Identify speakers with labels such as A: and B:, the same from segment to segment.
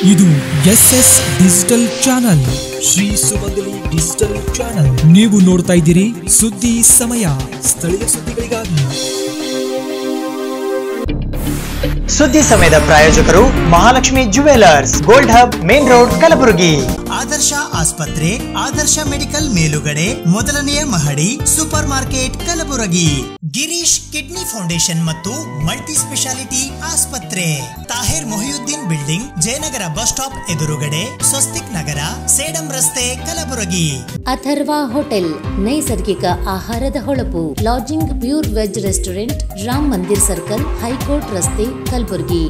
A: ಇದು SS digital channel, Shri Sumangali digital channel. ನೀವು ನೋಡ್ತಾ ಇದ್ದೀರಿ ಸುದ್ದಿ ಸಮಯ, ಸ್ಥಳೀಯ ಸುದ್ದಿಗಳಿಗಾಗಿ.
B: ಸುದ್ದಿ ಸಮಯದ ಪ್ರಾಯೋಜಕರು Mahalakshmi jewellers, gold hub, main road, Kalaburagi. Adarsh ಆಸ್ಪತ್ರೆ, ಆದರ್ಶ ಮೆಡಿಕಲ್ ಮೇಲುಗಡೆ, ಮೊದಲನೆಯ ಮಹಡಿ, super market, Kalaburagi. Girish kidney foundation ಮತ್ತು ಮಲ್ಟಿ ಸ್ಪೆಷಾಲಿಟಿ ಆಸ್ಪತ್ರೆ, Tahir Mohiuddin building, Jayanagar bus stop ಎದುರುಗಡೆ, ಸ್ವಸ್ತಿಕ್ ನಗರ, ಸೇಡಂ ರಸ್ತೆ, ಕಲಬುರಗಿ.
C: ಅಥರ್ವ ಹೋಟೆಲ್, ನೈಸರ್ಗಿಕ ಆಹಾರದ ಹೊಳಪು, lodging, pure veg restaurant, Ram Mandir circle, high court ರಸ್ತೆ, ಕಲಬುರಗಿ.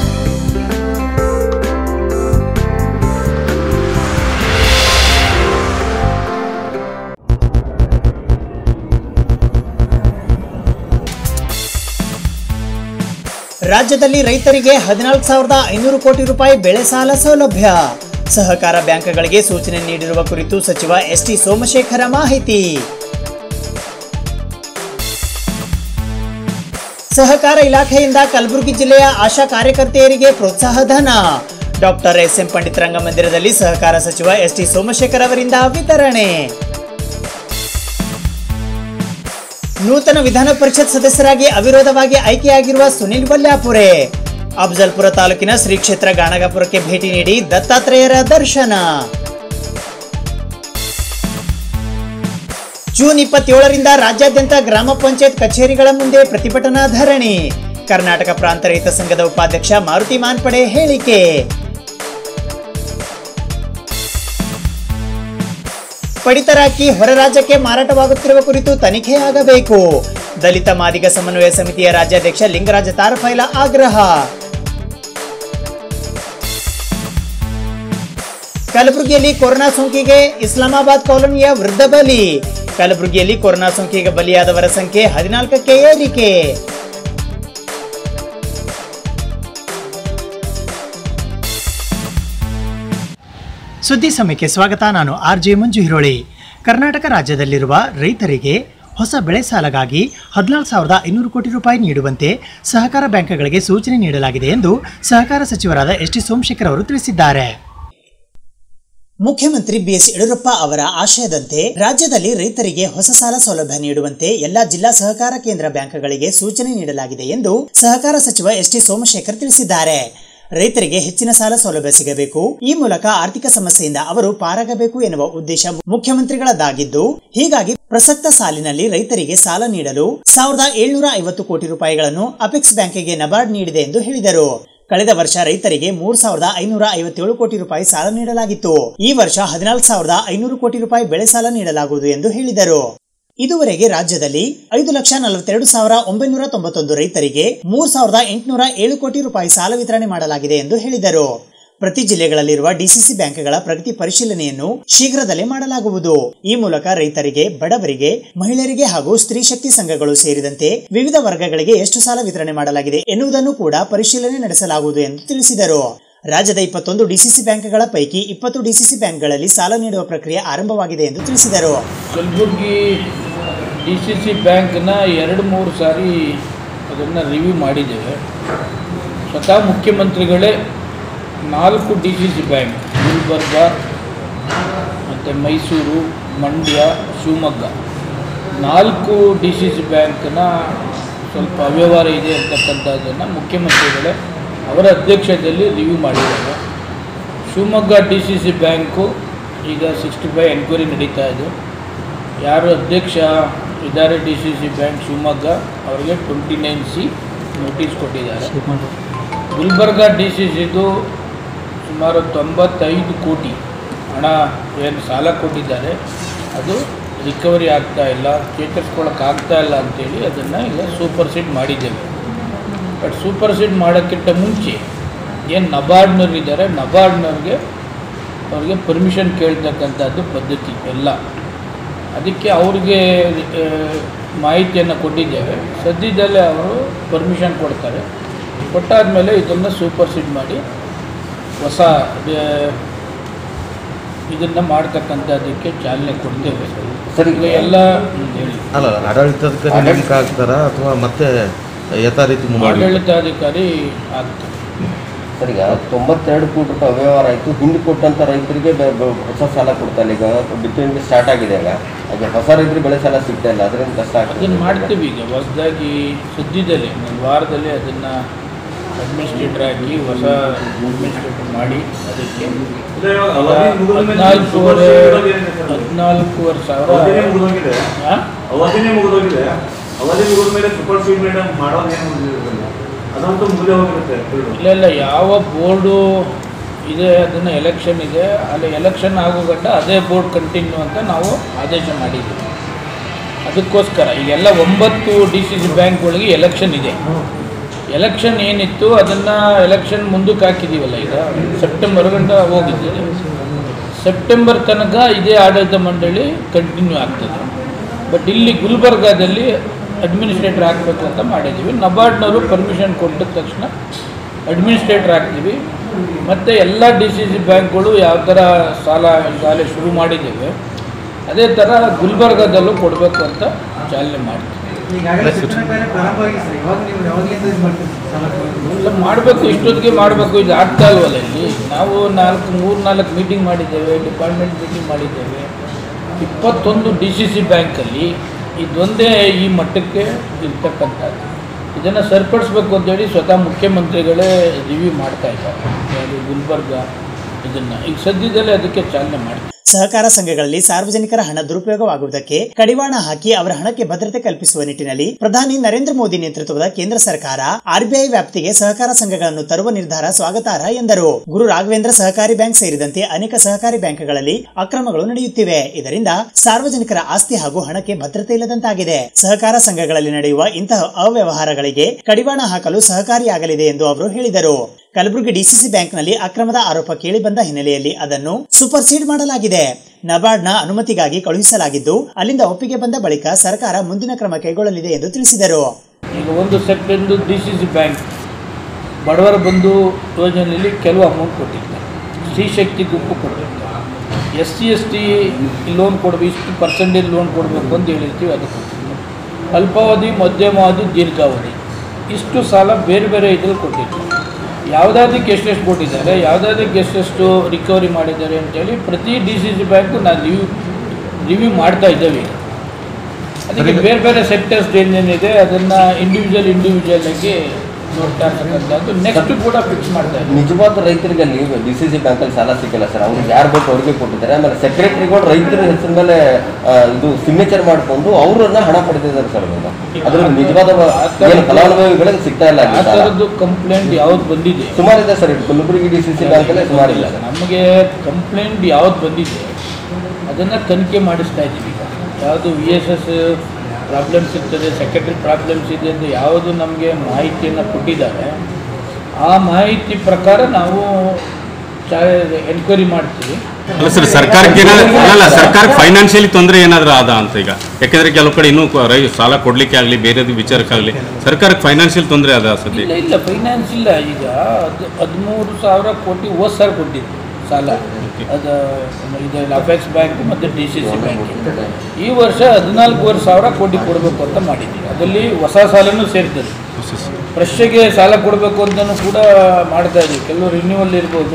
B: ರಾಜ್ಯದಲ್ಲಿ ರೈತರಿಗೆ 14,500 ಕೋಟಿ ರೂಪಾಯಿ ಬೆಳೆ ಸಾಲ ಸೌಲಭ್ಯ. ಸಹಕಾರ ಬ್ಯಾಂಕ್ಗಳಿಗೆ ಸೂಚನೆ ನೀಡಿರುವ ಕುರಿತು ಸಚಿವ ಎಸ್.ಟಿ. ಸೋಮಶೇಖರ ಮಾಹಿತಿ. ಸಹಕಾರ ಇಲಾಖೆಯಿಂದ ಕಲಬುರಗಿ ಜಿಲ್ಲೆಯ ಆಶಾ ಕಾರ್ಯಕರ್ತೆಯರಿಗೆ ಪ್ರೋತ್ಸಾಹ ಧನ. Doctor SM. ಪಂಡಿತ್ ರಂಗಮಂದಿರದಲ್ಲಿ ಸಹಕಾರ ಸಚಿವ ಎಸ್.ಟಿ. ಸೋಮಶೇಖರ್ ಅವರಿಂದ ವಿತರಣೆ. ನೂತನ ವಿಧಾನ ಪರಿಷತ್ ಸದಸ್ಯರಾಗಿ ಅವಿರೋಧವಾಗಿ ಆಯ್ಕೆಯಾಗಿರುವ ಸುನಿಲ್ ವಲ್ಯಾಪುರೆ. ಅಫಜಲ್ಪುರ ತಾಲೂಕಿನ ಶ್ರೀ ಕ್ಷೇತ್ರ ಗಾಣಗಾಪುರಕ್ಕೆ ಭೇಟಿ ನೀಡಿ ದತ್ತಾತ್ರೇಯರ ದರ್ಶನ. ಜೂನ್ 27ರಿಂದ ರಾಜ್ಯಾದ್ಯಂತ ಗ್ರಾಮ ಪಂಚಾಯತ್ ಕಚೇರಿಗಳ ಮುಂದೆ ಪ್ರತಿಭಟನಾ ಧರಣಿ. ಕರ್ನಾಟಕ ಪ್ರಾಂತ ರೈತ ಸಂಘದ ಉಪಾಧ್ಯಕ್ಷ ಮಾರುತಿ ಮಾನ್ಪಡೆ ಹೇಳಿಕೆ. ಪಡಿತರ ಅಕ್ಕಿ ಹೊರ ರಾಜ್ಯಕ್ಕೆ ಮಾರಾಟವಾಗುತ್ತಿರುವ ಕುರಿತು ತನಿಖೆಯಾಗಬೇಕು. ದಲಿತ ಮಾದಿಗ ಸಮನ್ವಯ ಸಮಿತಿಯ ರಾಜ್ಯಾಧ್ಯಕ್ಷ ಲಿಂಗರಾಜ ತಾರಫೈಲ ಆಗ್ರಹ. ಕಲಬುರಗಿಯಲ್ಲಿ ಕೊರೋನಾ ಸೋಂಕಿಗೆ ಇಸ್ಲಾಮಾಬಾದ್ ಕಾಲೋನಿಯ ವೃದ್ಧ ಬಲಿ. ಕಲಬುರಗಿಯಲ್ಲಿ ಕೊರೋನಾ ಸೋಂಕಿಗೆ ಬಲಿಯಾದವರ ಸಂಖ್ಯೆ 14ಕ್ಕೆ ಏರಿಕೆ. ಸುದ್ದಿ ಸಮಯಕ್ಕೆ ಸ್ವಾಗತ. ನಾನು ಆರ್.ಜೆ. ಮಂಜು ಹಿರೋಳಿ. ಕರ್ನಾಟಕ ರಾಜ್ಯದಲ್ಲಿರುವ ರೈತರಿಗೆ ಹೊಸ ಬೆಳೆ ಸಾಲಗಾಗಿ 14,500 ಕೋಟಿ ರೂಪಾಯಿ ನೀಡುವಂತೆ ಸಹಕಾರ ಬ್ಯಾಂಕ್ಗಳಿಗೆ ಸೂಚನೆ ನೀಡಲಾಗಿದೆ ಎಂದು ಸಹಕಾರ ಸಚಿವರಾದ ಎಸ್.ಟಿ. ಸೋಮಶೇಖರ್ ಅವರು ತಿಳಿಸಿದ್ದಾರೆ. ಮುಖ್ಯಮಂತ್ರಿ ಬಿ.ಎಸ್. ಯಡಿಯೂರಪ್ಪ ಅವರ ಆಶಯದಂತೆ ರಾಜ್ಯದಲ್ಲಿ ರೈತರಿಗೆ ಹೊಸ ಸಾಲ ಸೌಲಭ್ಯ ನೀಡುವಂತೆ ಎಲ್ಲಾ ಜಿಲ್ಲಾ ಸಹಕಾರ ಕೇಂದ್ರ ಬ್ಯಾಂಕ್ಗಳಿಗೆ ಸೂಚನೆ ನೀಡಲಾಗಿದೆ ಎಂದು ಸಹಕಾರ ಸಚಿವ ಎಸ್.ಟಿ. ಸೋಮಶೇಖರ್ ತಿಳಿಸಿದ್ದಾರೆ. ರೈತರಿಗೆ ಹೆಚ್ಚಿನ ಸಾಲ ಸೌಲಭ್ಯ ಸಿಗಬೇಕು, ಈ ಮೂಲಕ ಆರ್ಥಿಕ ಸಮಸ್ಯೆಯಿಂದ ಅವರು ಪಾರಾಗಬೇಕು ಎನ್ನುವ ಉದ್ದೇಶ ಮುಖ್ಯಮಂತ್ರಿಗಳದ್ದಾಗಿದ್ದು, ಹೀಗಾಗಿ ಪ್ರಸಕ್ತ ಸಾಲಿನಲ್ಲಿ ರೈತರಿಗೆ ಸಾಲ ನೀಡಲು 1,750 ಕೋಟಿ ರೂಪಾಯಿಗಳನ್ನು ಅಪೆಕ್ಸ್ ಬ್ಯಾಂಕಿಗೆ ನಬಾರ್ಡ್ ನೀಡಿದೆ ಎಂದು ಹೇಳಿದರು. ಕಳೆದ ವರ್ಷ ರೈತರಿಗೆ 3,557 ಕೋಟಿ ರೂಪಾಯಿ ಸಾಲ ನೀಡಲಾಗಿತ್ತು. ಈ ವರ್ಷ 14,500 ಕೋಟಿ ರೂಪಾಯಿ ಬೆಳೆ ಸಾಲ ನೀಡಲಾಗುವುದು ಎಂದು ಹೇಳಿದರು. ಇದುವರೆಗೆ ರಾಜ್ಯದಲ್ಲಿ 5,42,991 ರೈತರಿಗೆ 3,807 ಕೋಟಿ ರೂಪಾಯಿ ಸಾಲ ವಿತರಣೆ ಮಾಡಲಾಗಿದೆ ಎಂದು ಹೇಳಿದರು. ಪ್ರತಿ ಜಿಲ್ಲೆಗಳಲ್ಲಿರುವ ಡಿಸಿಸಿ ಬ್ಯಾಂಕ್ಗಳ ಪ್ರಗತಿ ಪರಿಶೀಲನೆಯನ್ನು ಶೀಘ್ರದಲ್ಲೇ ಮಾಡಲಾಗುವುದು. ಈ ಮೂಲಕ ರೈತರಿಗೆ, ಬಡವರಿಗೆ, ಮಹಿಳೆಯರಿಗೆ ಹಾಗೂ ಸ್ತ್ರೀ ಶಕ್ತಿ ಸಂಘಗಳು ಸೇರಿದಂತೆ ವಿವಿಧ ವರ್ಗಗಳಿಗೆ ಎಷ್ಟು ಸಾಲ ವಿತರಣೆ ಮಾಡಲಾಗಿದೆ ಎನ್ನುವುದನ್ನು ಕೂಡ ಪರಿಶೀಲನೆ ನಡೆಸಲಾಗುವುದು ಎಂದು ತಿಳಿಸಿದರು. ರಾಜ್ಯದ 21 ಡಿಸಿಸಿ ಬ್ಯಾಂಕ್ಗಳ ಪೈಕಿ 20 ಡಿಸಿಸಿ ಬ್ಯಾಂಕ್ಗಳಲ್ಲಿ ಸಾಲ ನೀಡುವ ಪ್ರಕ್ರಿಯೆ ಆರಂಭವಾಗಿದೆ ಎಂದು ತಿಳಿಸಿದರು.
D: ಕಲಬುರಗಿ ಡಿಸಿಸಿ ಬ್ಯಾಂಕ್ನ 2-3 ಸಾರಿ ಅದನ್ನು ರಿವ್ಯೂ ಮಾಡಿದ್ದೇವೆ. ಸ್ವತಃ ಮುಖ್ಯಮಂತ್ರಿಗಳೇ 4 ಡಿಸಿಸಿ ಬ್ಯಾಂಕ್, ಗುಲ್ಬರ್ಗ ಮತ್ತು ಮೈಸೂರು, ಮಂಡ್ಯ, ಶಿವಮೊಗ್ಗ 4 ಡಿಸಿಸಿ ಬ್ಯಾಂಕ್ನ ಸ್ವಲ್ಪ ಅವ್ಯವಹಾರ ಇದೆ ಅಂತಕ್ಕಂಥದ್ದನ್ನು ಮುಖ್ಯಮಂತ್ರಿಗಳೇ ಅವರ ಅಧ್ಯಕ್ಷತೆಯಲ್ಲಿ ರಿವ್ಯೂ ಮಾಡಿದ್ದಾರೆ. ಶಿವಮೊಗ್ಗ ಡಿಸಿಸಿ ಬ್ಯಾಂಕು ಈಗ 65 ಎನ್ಕ್ವೈರಿ ನಡೀತಾ ಇದೆ. ಯಾರು ಅಧ್ಯಕ್ಷ ಇದ್ದಾರೆ ಡಿಸಿಸಿ ಬ್ಯಾಂಕ್ ಶಿವಮೊಗ್ಗ, ಅವರಿಗೆ 29C ನೋಟಿಸ್ ಕೊಟ್ಟಿದ್ದಾರೆ. ಗುಲ್ಬರ್ಗ ಡಿಸಿಸಿದು ಸುಮಾರು 95 ಕೋಟಿ ಹಣ ಏನು ಸಾಲ ಕೊಟ್ಟಿದ್ದಾರೆ, ಅದು ರಿಕವರಿ ಆಗ್ತಾ ಇಲ್ಲ, ಚೇತರಿಸ್ಕೊಳ್ಳೋಕ್ಕಾಗ್ತಾ ಇಲ್ಲ ಅಂಥೇಳಿ ಅದನ್ನು ಈಗ ಸೂಪರ್ಸೀಡ್ ಮಾಡಿದ್ದೇವೆ. ಬಟ್ ಸೂಪರ್ಸೀಡ್ ಮಾಡೋಕ್ಕಿಂತ ಮುಂಚೆ ಏನು ನಬಾರ್ಡ್ನವ್ರಿದ್ದಾರೆ, ನಬಾರ್ಡ್ನವ್ರಿಗೆ ಅವ್ರಿಗೆ ಪರ್ಮಿಷನ್ ಕೇಳ್ತಕ್ಕಂಥದ್ದು ಪದ್ಧತಿ ಎಲ್ಲ. ಅದಕ್ಕೆ ಅವ್ರಿಗೆ ಮಾಹಿತಿಯನ್ನು ಕೊಟ್ಟಿದ್ದೇವೆ. ಸದ್ಯದಲ್ಲೇ ಅವರು ಪರ್ಮಿಷನ್ ಕೊಡ್ತಾರೆ. ಕೊಟ್ಟಾದಮೇಲೆ ಇದನ್ನು ಸೂಪರ್ಸೀಡ್ ಮಾಡಿ ಹೊಸ ಇದನ್ನು ಮಾಡ್ತಕ್ಕಂಥದ್ದಕ್ಕೆ ಚಾಲನೆ ಕೊಡ್ತೇವೆ.
E: ಸರಿ,
D: ಎಲ್ಲ ಹೇಳಿ
E: ಅಲ್ಲ ಆಡಳಿತಾಧಿಕಾರಿ ನೇಮಕ ಆಗ್ತಾರಾ ಅಥವಾ ಮತ್ತೆ ಯಥಾ ರೀತಿ
D: ಆಡಳಿತಾಧಿಕಾರಿ ಆಗ್ತಾರೆ.
F: ಸರ್ ಈಗ 92 ಕೋಟಿ ರೂಪಾಯಿ ಅವ್ಯವಹಾರ ಆಯಿತು. ಹಿಂದೆ ಕೊಟ್ಟಂಥ ರೈತರಿಗೆ ಹೊಸ ಸಾಲ ಕೊಡ್ತಾರೆ. ಈಗ ಬಿತ್ತನೆ ಸ್ಟಾರ್ಟ್ ಆಗಿದೆ. ಈಗ ಹೊಸ ರೈತರಿಗೆ ಬೆಳೆ ಸಾಲ ಸಿಗ್ತಾ ಇಲ್ಲ, ಅದರಿಂದ ಕಷ್ಟ ಆಗ್ತದೆ.
D: ಅದನ್ನು ಮಾಡ್ತೀವಿ. ಈಗ ಹೊಸದಾಗಿ ಸದ್ಯದಲ್ಲೇ ಒಂದು ವಾರದಲ್ಲಿ ಅದನ್ನು ಅಡ್ಮಿನಿಸ್ಟ್ರೇಟರ್ ಹಾಕಿ ಹೊಸ ಅಡ್ಮಿನಿಸ್ಟ್ರೇಟರ್ ಮಾಡಿ ಅದಕ್ಕೆ 14,500 ಸಾವಿರ
G: ಅವಧಿನೇ ಮುಗಿದೋಗಿದೆ. ಅವಧಿ ಮುಗಿದ ಮೇಲೆ ಸೂಪರ್ ಸೀಡ್ ಮಾಡೋದೇನು ಅದಂತೂ ಮುಗಿದೇ ಹೋಗಿರುತ್ತೆ.
D: ಇಲ್ಲ ಯಾವ ಬೋರ್ಡು ಇದೆ ಅದನ್ನು ಎಲೆಕ್ಷನ್ ಇದೆ, ಅಲ್ಲಿ ಎಲೆಕ್ಷನ್ ಆಗೋಗಂಟ ಅದೇ ಬೋರ್ಡ್ ಕಂಟಿನ್ಯೂ ಅಂತ ನಾವು ಆದೇಶ ಮಾಡಿದ್ದೀವಿ. ಅದಕ್ಕೋಸ್ಕರ ಈಗೆಲ್ಲ 9 DCC ಬ್ಯಾಂಕ್ಗಳಿಗೆ ಎಲೆಕ್ಷನ್ ಇದೆ. ಎಲೆಕ್ಷನ್ ಏನಿತ್ತು ಅದನ್ನು ಎಲೆಕ್ಷನ್ ಮುಂದಕ್ಕೆ ಹಾಕಿದ್ದೀವಲ್ಲ. ಈಗ ಸೆಪ್ಟೆಂಬರ್ ಗಂಟ ಹೋಗಿದ್ದೀವಿ. ಸೆಪ್ಟೆಂಬರ್ ತನಕ ಇದೇ ಆಡಳಿತ ಮಂಡಳಿ ಕಂಟಿನ್ಯೂ ಆಗ್ತದೆ. ಬಟ್ ಇಲ್ಲಿ ಗುಲ್ಬರ್ಗಾದಲ್ಲಿ ಅಡ್ಮಿನಿಸ್ಟ್ರೇಟರ್ ಹಾಕಬೇಕು ಅಂತ ಮಾಡಿದ್ದೀವಿ. ನಬಾರ್ಡ್ನವರು ಪರ್ಮಿಷನ್ ಕೊಟ್ಟ ತಕ್ಷಣ ಅಡ್ಮಿನಿಸ್ಟ್ರೇಟರ್ ಹಾಕ್ತೀವಿ. ಮತ್ತು ಎಲ್ಲ DCC ಬ್ಯಾಂಕ್ಗಳು ಯಾವ ಥರ ಸಾಲ ಶುರು ಮಾಡಿದ್ದೇವೆ ಅದೇ ಥರ ಗುಲ್ಬರ್ಗಾದಲ್ಲೂ ಕೊಡಬೇಕು ಅಂತ ಚಾಲನೆ ಮಾಡ್ತೀವಿ. ಮಾಡಬೇಕು, ಇಷ್ಟೊತ್ತಿಗೆ ಮಾಡಬೇಕು. ಇದು ಆಗ್ತಾ ಇಲ್ವಲ್ಲ. ಇಲ್ಲಿ ನಾವು 3-4 ಮೀಟಿಂಗ್ ಮಾಡಿದ್ದೇವೆ, ಡಿಪಾರ್ಟ್ಮೆಂಟ್ ಮೀಟಿಂಗ್ ಮಾಡಿದ್ದೇವೆ. 21 DCC ಬ್ಯಾಂಕಲ್ಲಿ ಇದೊಂದೇ ಈ ಮಟ್ಟಕ್ಕೆ ಇರ್ತಕ್ಕಂಥದ್ದು. ಇದನ್ನು ಸರಿಪಡಿಸ್ಬೇಕು ಅಂತೇಳಿ ಸ್ವತಃ ಮುಖ್ಯಮಂತ್ರಿಗಳೇ ರಿವ್ಯೂ ಮಾಡ್ತಾ ಇದ್ದಾರೆ ಗುಲ್ಬರ್ಗ. ಇದನ್ನು ಈಗ ಸದ್ಯದಲ್ಲೇ ಅದಕ್ಕೆ ಚಾಲನೆ ಮಾಡ್ತಾರೆ.
B: ಸಹಕಾರ ಸಂಘಗಳಲ್ಲಿ ಸಾರ್ವಜನಿಕರ ಹಣ ದುರುಪಯೋಗವಾಗುವುದಕ್ಕೆ ಕಡಿವಾಣ ಹಾಕಿ ಅವರ ಹಣಕ್ಕೆ ಭದ್ರತೆ ಕಲ್ಪಿಸುವ ನಿಟ್ಟಿನಲ್ಲಿ ಪ್ರಧಾನಿ ನರೇಂದ್ರ ಮೋದಿ ನೇತೃತ್ವದ ಕೇಂದ್ರ ಸರ್ಕಾರ RBI ವ್ಯಾಪ್ತಿಗೆ ಸಹಕಾರ ಸಂಘಗಳನ್ನು ತರುವ ನಿರ್ಧಾರ ಸ್ವಾಗತಾರ್ಹ ಎಂದರು. ಗುರು ರಾಘವೇಂದ್ರ ಸಹಕಾರಿ ಬ್ಯಾಂಕ್ ಸೇರಿದಂತೆ ಅನೇಕ ಸಹಕಾರಿ ಬ್ಯಾಂಕ್ಗಳಲ್ಲಿ ಅಕ್ರಮಗಳು ನಡೆಯುತ್ತಿವೆ. ಇದರಿಂದ ಸಾರ್ವಜನಿಕರ ಆಸ್ತಿ ಹಾಗೂ ಹಣಕ್ಕೆ ಭದ್ರತೆ ಇಲ್ಲದಂತಾಗಿದೆ. ಸಹಕಾರ ಸಂಘಗಳಲ್ಲಿ ನಡೆಯುವ ಇಂತಹ ಅವ್ಯವಹಾರಗಳಿಗೆ ಕಡಿವಾಣ ಹಾಕಲು ಸಹಕಾರಿಯಾಗಲಿದೆ ಎಂದು ಅವರು ಹೇಳಿದರು. ಕಲಬುರಗಿ DCC ಬ್ಯಾಂಕ್ನಲ್ಲಿ ಅಕ್ರಮದ ಆರೋಪ ಕೇಳಿಬಂದ ಹಿನ್ನೆಲೆಯಲ್ಲಿ ಅದನ್ನು ಸೂಪರ್ ಸೀಡ್ ಮಾಡಲಾಗಿದೆ. ನಬಾರ್ಡ್ನ ಅನುಮತಿಗಾಗಿ ಕಳುಹಿಸಲಾಗಿದ್ದು ಅಲ್ಲಿಂದ ಒಪ್ಪಿಗೆ ಬಂದ ಬಳಿಕ ಸರ್ಕಾರ ಮುಂದಿನ ಕ್ರಮ ಕೈಗೊಳ್ಳಲಿದೆ ಎಂದು ತಿಳಿಸಿದರು.
D: ಈಗ ಒಂದು ಸೆಕೆಂಡ್ DCC ಬ್ಯಾಂಕ್ ಬಡವರ ಬಂಧು ಯೋಜನೆಯಲ್ಲಿ ಕೆಲವು ಅಮೌಂಟ್ ಕೊಟ್ಟಿರ್ತಾರೆ. ಸ್ತ್ರೀ ಶಕ್ತಿ ಗುಂಪು ಕೊಟ್ಟಿರ್ತಾರೆ. SC/ST ಲೋನ್ ಕೊಡಬೇಕು, ಇಷ್ಟು ಪರ್ಸೆಂಟೇಜ್ ಲೋನ್ ಕೊಡಬೇಕು ಅಂತ ಹೇಳಿರ್ತೀವಿ. ಅದು ಅಲ್ಪಾವಧಿ, ಮಧ್ಯಮಾವಧಿ, ದೀರ್ಘಾವಧಿ ಇಷ್ಟು ಸಾಲ ಬೇರೆ ಬೇರೆ ಇದ್ರಲ್ಲಿ ಕೊಟ್ಟಿರ್ತಾರೆ. ಯಾವುದಾದಕ್ಕೆ ಎಷ್ಟೆಷ್ಟು ಕೊಟ್ಟಿದ್ದಾರೆ, ಯಾವುದಾದಕ್ಕೆ ಎಷ್ಟೆಷ್ಟು ರಿಕವರಿ ಮಾಡಿದ್ದಾರೆ ಅಂತೇಳಿ ಪ್ರತಿ DCC ಬ್ಯಾಂಕು ನಾವು ರಿವ್ಯೂ ಮಾಡ್ತಾ ಇದ್ದೇವೆ. ಅದಕ್ಕೆ ಬೇರೆ ಬೇರೆ ಸೆಕ್ಟರ್ಸ್ ಏನೇನಿದೆ ಅದನ್ನು ಇಂಡಿವಿಜುವಲ್ ಆಗಿ ನೋಡ್ತಾ ಇರ್ತಕ್ಕಂಥದ್ದು. ನೆಕ್ಸ್ಟ್ ಕೂಡ ಫಿಕ್ಸ್ ಮಾಡ್ತಾ ಇದ್ದೀವಿ.
F: ನಿಜವಾದ ರೈತರಿಗೆ ಅಲ್ಲಿ DCC ಬ್ಯಾಂಕಲ್ಲಿ ಸಾಲ ಸಿಕ್ಕಿಲ್ಲ ಸರ್. ಅವ್ರಿಗೆ ಯಾರು ಬೇಕು ಅವ್ರಿಗೆ ಕೊಟ್ಟಿದ್ದಾರೆ. ಆಮೇಲೆ ಸೆಕ್ರೆಟರಿಗಳು ರೈತರ ಹೆಸರ ಮೇಲೆ ಇದು ಸಿಗ್ನೇಚರ್ ಮಾಡಿಕೊಂಡು ಅವರನ್ನ ಹಣ ಪಡೆದಿದ್ದಾರೆ ಸರ್. ಅದ್ರ ನಿಜವಾದ ಫಲಾನುಭವಿಗಳಿಗೆ ಸಿಗ್ತಾ ಇಲ್ಲ.
D: ಆ ಥರದ್ದು ಕಂಪ್ಲೇಂಟ್ ಯಾವ್ದು ಬಂದಿದೆ
F: ಸುಮಾರಿದೆ ಸರ್. ಕಲಬುರಗಿ DCC ಬ್ಯಾಂಕಲ್ಲೇ ಸುಮಾರಿಲ್ಲ.
D: ನಮಗೆ ಕಂಪ್ಲೇಂಟ್ ಯಾವ್ದು ಬಂದಿದೆ ಅದನ್ನು ತನಿಖೆ ಮಾಡಿಸ್ತಾ ಇದ್ದೀವಿ. ಯಾವುದು VSS ಪ್ರಾಬ್ಲಮ್ಸ್ ಇರ್ತದೆ, ಸೆಕ್ರೆಟರಿ ಪ್ರಾಬ್ಲಮ್ಸ್ ಇದೆ ಅಂತ ಯಾವುದು ನಮಗೆ ಮಾಹಿತಿಯನ್ನು ಕೊಟ್ಟಿದ್ದಾರೆ ಆ ಮಾಹಿತಿ ಪ್ರಕಾರ ನಾವು ಎನ್ಕ್ವೈರಿ ಮಾಡ್ತೀವಿ.
H: ಅಲ್ಲ ಸರ್, ಸರ್ಕಾರಕ್ಕೆ ಸರ್ಕಾರಕ್ಕೆ ಫೈನಾನ್ಷಿಯಲಿ ತೊಂದರೆ ಏನಾದರೂ ಆದ ಅಂತ ಈಗ? ಯಾಕೆಂದರೆ ಕೆಲವು ಕಡೆ ಇನ್ನೂ ಸಾಲ ಕೊಡಲಿಕ್ಕೆ ಆಗಲಿ ಬೇರೆ ವಿಚಾರಕ್ಕಾಗಲಿ ಸರ್ಕಾರಕ್ಕೆ ಫೈನಾನ್ಷಿಯಲ್ ತೊಂದರೆ ಅದ ಸದ್ಯ?
D: ಇಲ್ಲ ಫೈನಾನ್ಸ್ ಇಲ್ಲ. ಈಗ 13,000 ಕೋಟಿ ಹೋದ ಸಾಲ ಕೊಟ್ಟಿದ್ದು ಸಾಲ. ಅದು ಇದು ಅಪೆಕ್ಸ್ ಬ್ಯಾಂಕ್ ಮತ್ತು DCC ಬ್ಯಾಂಕ್. ಈ ವರ್ಷ 14,500 ಕೋಟಿ ಕೊಡಬೇಕು ಅಂತ ಮಾಡಿದ್ದೀವಿ. ಅದರಲ್ಲಿ ಹೊಸ ಸಾಲನೂ ಸೇರ್ತದೆ. ಫ್ರೆಶ್ಗೆ ಸಾಲ ಕೊಡಬೇಕು ಅಂತಲೂ ಕೂಡ ಮಾಡ್ತಾ ಇದ್ದೀವಿ. ಕೆಲವು ರಿನ್ಯೂವಲ್ ಇರ್ಬೋದು.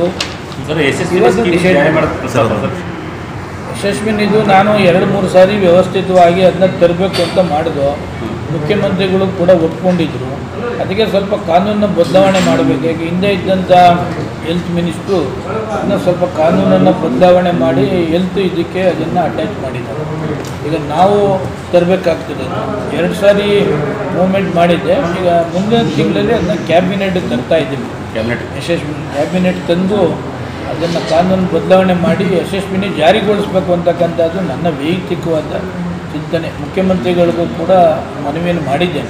D: ಯಶಸ್ವಿನಿದು ನಾನು 2-3 ಸಾರಿ ವ್ಯವಸ್ಥಿತವಾಗಿ ಅದನ್ನ ತರಬೇಕು ಅಂತ ಮಾಡಿದ್ರು. ಮುಖ್ಯಮಂತ್ರಿಗಳು ಕೂಡ ಒಪ್ಕೊಂಡಿದ್ರು. ಅದಕ್ಕೆ ಸ್ವಲ್ಪ ಕಾನೂನನ್ನು ಬದಲಾವಣೆ ಮಾಡಬೇಕಾಗಿ ಹಿಂದೆ ಇದ್ದಂಥ ಹೆಲ್ತ್ ಮಿನಿಸ್ಟ್ರು ಅದನ್ನು ಸ್ವಲ್ಪ ಕಾನೂನನ್ನು ಬದಲಾವಣೆ ಮಾಡಿ ಹೆಲ್ತ್ ಇದಕ್ಕೆ ಅದನ್ನು ಅಟ್ಯಾಚ್ ಮಾಡಿದ್ದಾರೆ. ಈಗ ನಾವು ತರಬೇಕಾಗ್ತದೆ. 2 ಸಾರಿ ಮೂವ್ಮೆಂಟ್ ಮಾಡಿದ್ದೆ. ಈಗ ಮುಂದಿನ ತಿಂಗಳಲ್ಲಿ ಅದನ್ನ ಕ್ಯಾಬಿನೆಟ್ ತರ್ತಾ ಇದ್ದೀವಿ. ಕ್ಯಾಬಿನೆಟ್ ತಂದು ಅದನ್ನು ಕಾನೂನು ಬದಲಾವಣೆ ಮಾಡಿ ಯಶಸ್ವಿನಿ ಜಾರಿಗೊಳಿಸಬೇಕು ಅಂತಕ್ಕಂಥದ್ದು ನನ್ನ ವೈಯಕ್ತಿಕವಾದ ಚಿಂತನೆ. ಮುಖ್ಯಮಂತ್ರಿಗಳಿಗೂ ಕೂಡ ಮನವಿಯನ್ನು ಮಾಡಿದ್ದೇನೆ.